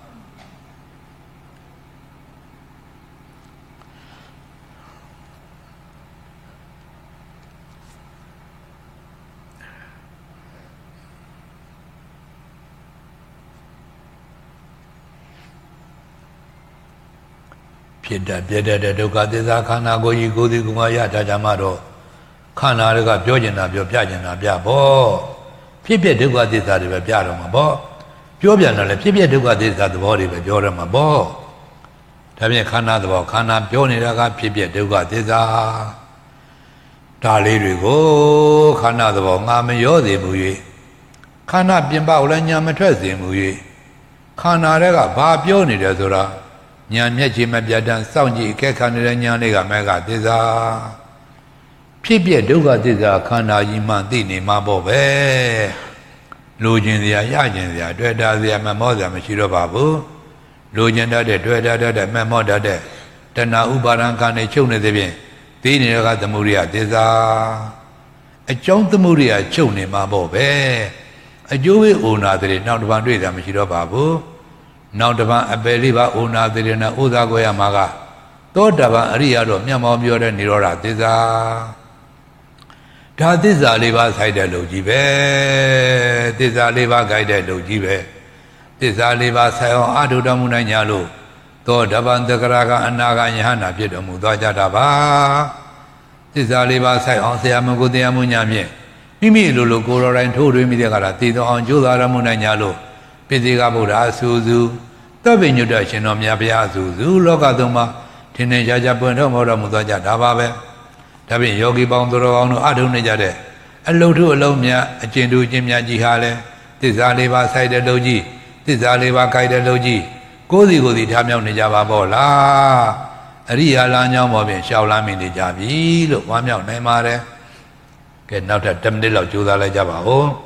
ဖြစ်တတ်ပြတတ်တဲ့ဒုက္ခသစ္စာခန္ဓာကိုယ်ကြီးကိုယ်စီကိုယ်ငါရတာကြမှာတော့ခန္ဓာတွေကပြောကျင်တာပြောပြကျင်တာပြပေါ့ဖြစ်ပြဒုက္ခသစ္စာတွေပဲပြတော့မှာပေါ့ပြောပြန်တော့လေဖြစ်ပြဒုက္ခသစ္စာသဘောတွေပဲပြောရမှာပေါ့ဒါပြင်ခန္ဓာသဘောခန္ဓာပြောနေတာကဖြစ်ပြဒုက္ခသစ္စာဒါလေးတွေကိုခန္ဓာသဘောငါမရောစေမှု၍ခန္ဓာပြင်ပကိုလည်းညာမထွက်စေမှု၍ခန္ဓာတွေကဘာပြောနေတယ်ဆိုတာညာမျက်ခြေမပြတ်တမ်းစောင့်ကြည့်အကဲခံနေတဲ့ညာလေးကမဲကသစ္စာဖြစ်ပြဒုက္ခသစ္စာခန္ဓာကြီးမှသိနေမှာပေါ့ပဲလိုချင်စရာရချင်စရာတွေ့တာစရာမမောစရာမရှိတော့ပါဘူးလိုချင်တတ်တဲ့တွေ့တာတတ်တဲ့မမောတတ်တဲ့တဏှာဥပါဒံခံနေချုပ်နေသဖြင့် Tini Raga the Muria Deza a John the Muria Choni Mabobe a Joey Una the now the Vandre Mishiro Babu now the Van Abeliva Una the Rena Uda Goyamaga Todava Riado Miamo Mura Nirora Deza Tadiza Liva Side Logibe Diza Liva Guide Logibe Diza Liva Sayo Aduda Munanyalo To Davan the Karaga and Naga Yana Pied Mudaja Daba Diza Liva Sayo Siamugudia Munyami Mimi Lulu Guru and told me the Garati on Jula Munanyalo Pidiga Buddha Suzu Tabin Yudashin of Yapia Suzu Logaduma Teenager Japan Mora Mudaja Dababe Tabin Yogi Bondoro on Adunijade a low to a lomia a chindu Jimya Jihale Diza Liva Side Logi Diza Liva Kaida Logi Godi Godi Tamil Nijava Bola Ria Lanya Mobin Shaolami Nijavi, look one out Nemare. Get not a temple of Judah Java.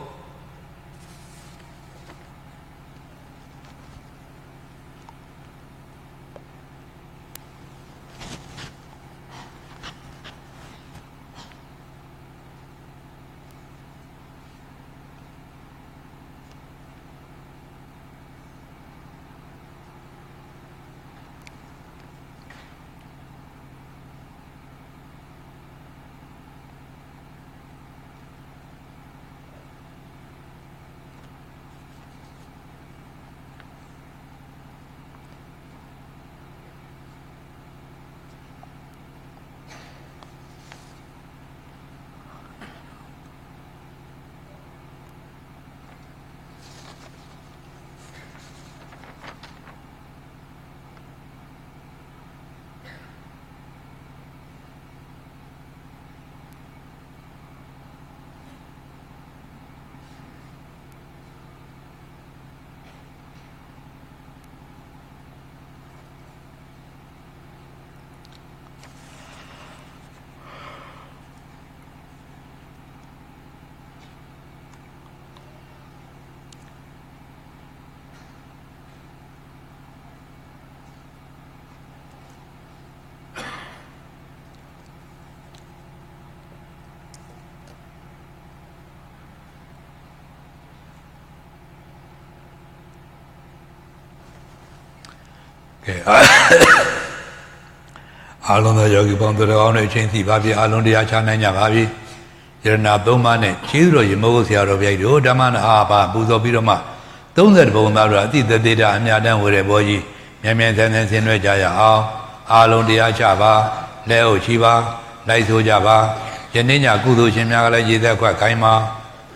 Alon the Yogi Bondoro on a chain, Babi, Alon the Achananya Babi, Yerna Domane, Chidro, Yimosia of Yado, Daman Aba, Buzo Biroma, don't let Bomara, did the data and Yadan with a boy, Yaman and Senjaya, Alon the Achava, Leo Chiva, Laiso Java, Janina Gudu Shimala Jida Kaima,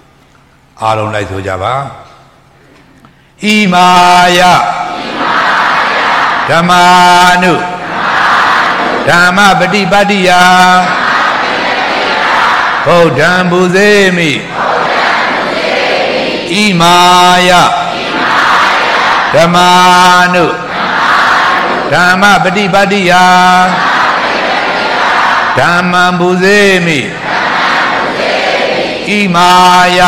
Alon Laiso Java, Imaya. Damanu Dama Badi Badia Bodam Buzemi Imaya Damanu Dama Badi Badia Dama Buzemi Imaya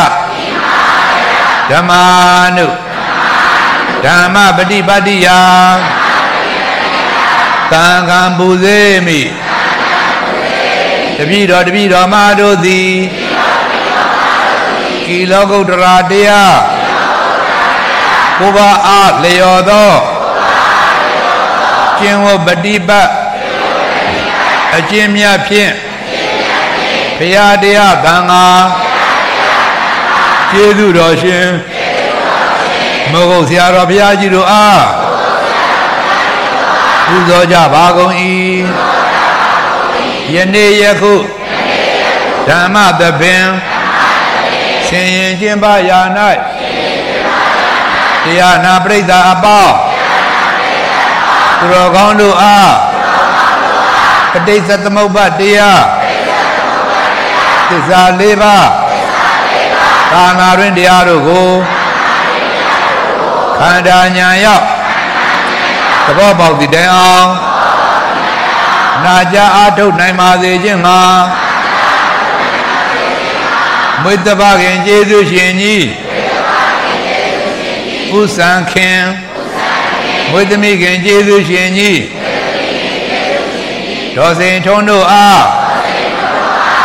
Damanu Dama Badi Badia Tangam Buzemi The Vido, the Vido Mado di Kilogo Dradia Kuba Art Leodo Jingo Badiba Ajimia Pien Piadia Ganga Jedu Roshin Mogo Siara Piajidu A Uzoja Bagon E Yene Yaku Dama the Ben Sayin Jimba Yanai Diana Breda Abba Drogondu A Kadisa Tamoba Dia Tisa Leva Kana Rindiarugo Kanda Nyaya The Bob the Down Naja Ato Naima the Jinga with the bargain Jesus Yeni Usan Ken with the Megan Jesus Yeni Does Antonio Ah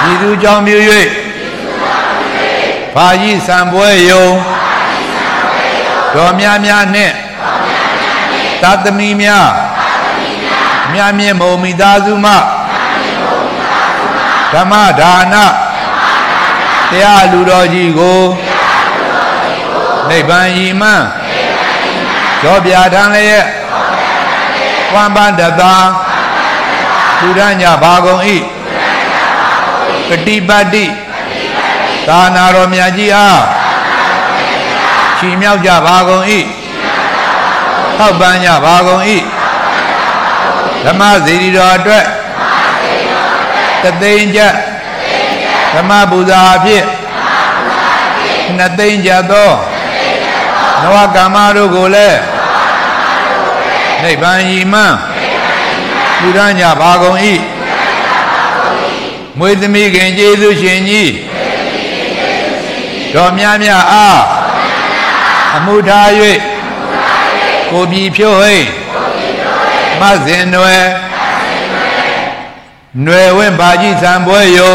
ဤသူကြောင့်မြည်၍ဘာကြီးစံပွဲယုံတော်များများနှင့်သာသမီများမြတ်မြင့်မုံမိသားစုမှဓမ္မဒါနတရားလူတော်ကြီးကိုနိဗ္ဗာန်ဤမှန်ကြောပြထံလည်းဝမ်းပန်းတသာသူရညဘာကုန်ဤပฏิပတ်တိသာနာတော်မြတ်ကြီးအားချီးမြှောက်ကြပါကုန်၏ထောက်ပံ့ကြပါကုန်၏ဓမ္မစေတီတော်အတွက်တသိန်းကျပ်ဓမ္မပူဇာအဖြစ်နှစ်သိန်းကျပ်သောနဝကမ္မတို့ကိုလည်းနိဗ္ဗာန်ဤမှန်ပူဇော်ကြပါကုန်၏မွေသမီးခင်ကျေးဇူးရှင်ကြီးတော်များများအားအမှုထား၍ကိုပြီဖြိုးဟိမဇင်နွယ်နွယ်ဝင်းဘာကြီးဆံပွဲယုံ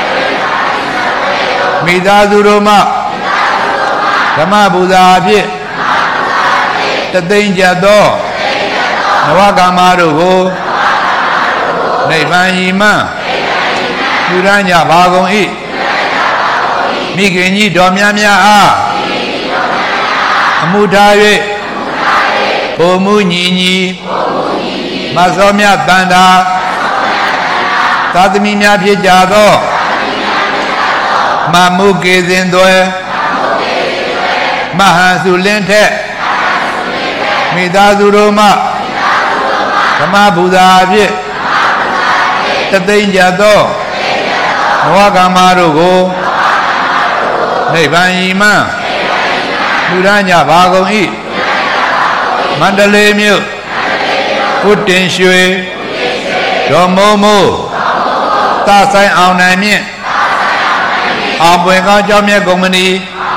မိသားစုတို့မှဓမ္မပူဇာအဖြစ်တသိန်းကျပ်သောနဝကမ္မတို့ကိုနိဗ္ဗာန်ဤမှန်ပူဇော်ကြပါကုန်၏မိခင်ကြီးတော်များများအားအမှုထား၍ဘုံမူညီညီမသောမြတ်တန်တာသာသမီများဖြစ်ကြသောမမှုကေစဉ်သွဲမဟန်စုလင်းထက်မိသားစုတို့မှဓမ္မပူဇာအဖြစ်တသိန်းကျပ်သောနဝကမ္မတို့ကိုနိဗ္ဗာန်ဤမှန်ပူဇော်ကြပါကုန်၏မန္တလေးမြို့ဥတင်ရွှေဒေါ်မိုးမိုးသဆိုင်အောင်နိုင်မြင့်အောင်ပွင့်ကောင်းကျောင်းမြတ်ကုမ္ပဏီ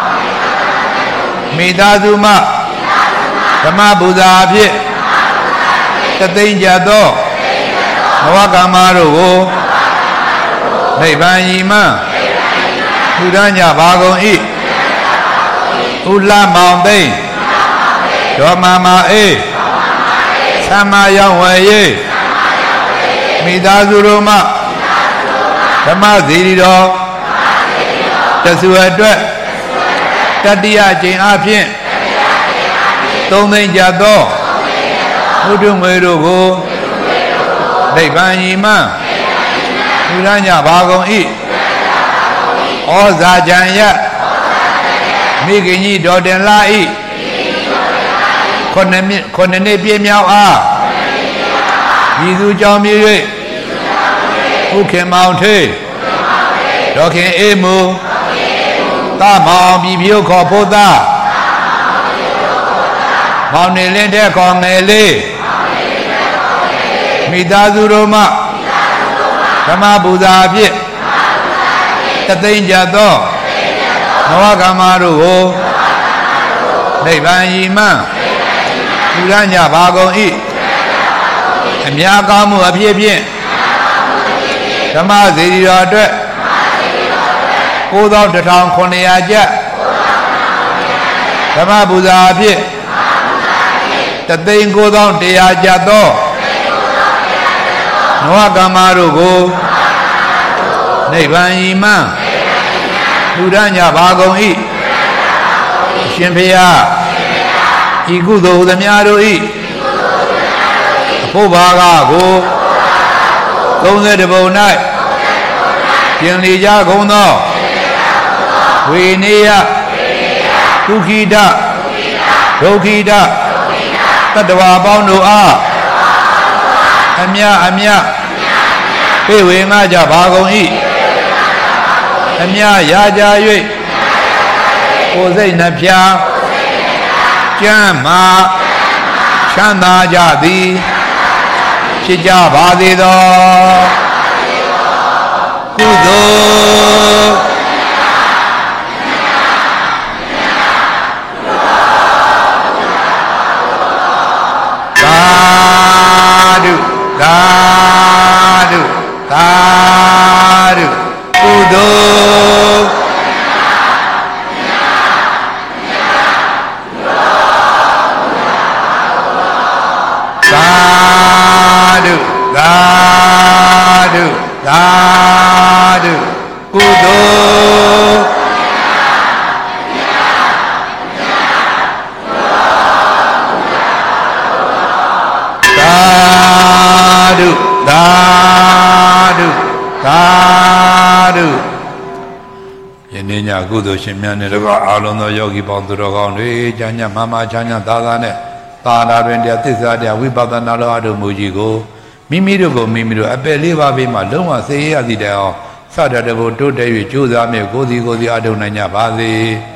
မိသားစုမှဓမ္မပူဇာအဖြစ်တသိန်းကျပ်သောနဝကမ္မတို့ကိုနိဗ္ဗာန်ဤမှန်ပူဇော်ကြပါကုန်၏ဥလမောင်သိန်းဒေါ်မာမာအေးသမ္မာရောက်ဝယ်ရေးမိသားစုတို့မှဓမ္မစေတီတော်တဆူအတွက်တတိယကျင့်အဖြစ်သုံးသိန်းကျပ်သောဘုဒ္ဓငွေတို့ကိုနိဗ္ဗာန်ဤမှန်ပူဇော်ကြပါကုန်၏ဩဇာကြံရမိခင်ကြီးဒေါ်တင်လာဤခုနှစ်နှစ်ခုနှစ်နှစ်ပြည့်မြောက်အားဤသူကြောင့်မြည်၍ဥခင်မောင်ထေးဒေါခင်အေးမူသမောင်ပြည်ပြုခေါ်ဖို့သားမောင်နေလင်းတဲ့ခေါ်ငယ်လေးမိသားစုတို့မှဓမ္မပူဇာအဖြစ်တသိန်းကျပ်သောနဝကမ္မတို့ကိုနိဗ္ဗာန်ဤမှန်ပူဇော်ကြပါကုန်၏အများကောင်းမှုအဖြစ်ဖြင့်ဓမ္မစေတီတော်အတွက်ကိုးသောတစ်ထောင်ခုနှစ်ရာကျပ်ဓမ္မပူဇာအဖြစ်တသိန်းကိုးသောတရားကျပ်သောနဝကမ္မတို့ကိုနိဗ္ဗာန်ဤမှန်ပူဇော်ကြပါကုန်၏အရှင်ဘုရားဤကုသိုလ်သမျှတို့၏အဖို့ဘာကကိုသုံးဆယ်တပုံ၌ပြင်လီကြကုန်သောဝေနေယဒုက္ခိတဒုက္ခိတတတ္တဝါပေါင်းတို့အားအမြအမြပြေဝေငှကြပါကုန်၏အမြရာကြ၍ကိုယ်စိတ်နှဖျားကျမ်းမာချမ်းသာကြသည်ဖြစ်ကြပါစေသောကုသိုလ်သာဓုသာဓုသာဓု Dadu Dadu ယနေ့ညကုသိုလ်ရှင်များနဲ့တကွအာလုံးသောယောဂီပေါင်းသူတော်ကောင်းတွေကျမ်းညမမချမ်းချမ်းသာသာနဲ့သာနာတွင်တရားသစ္စာတရားဝိပဿနာတော်အထုမူကြီးကိုမိမိတို့ကိုမိမိတို့အပယ်လေးပါးပြီးမှလုံးဝစေရသည်တည်းအောင်စတတ်တဲ့ဘုတိုးတက်၍ကြိုးစားမြဲကိုယ်စီကိုယ်စီအထုနိုင်ကြပါစေ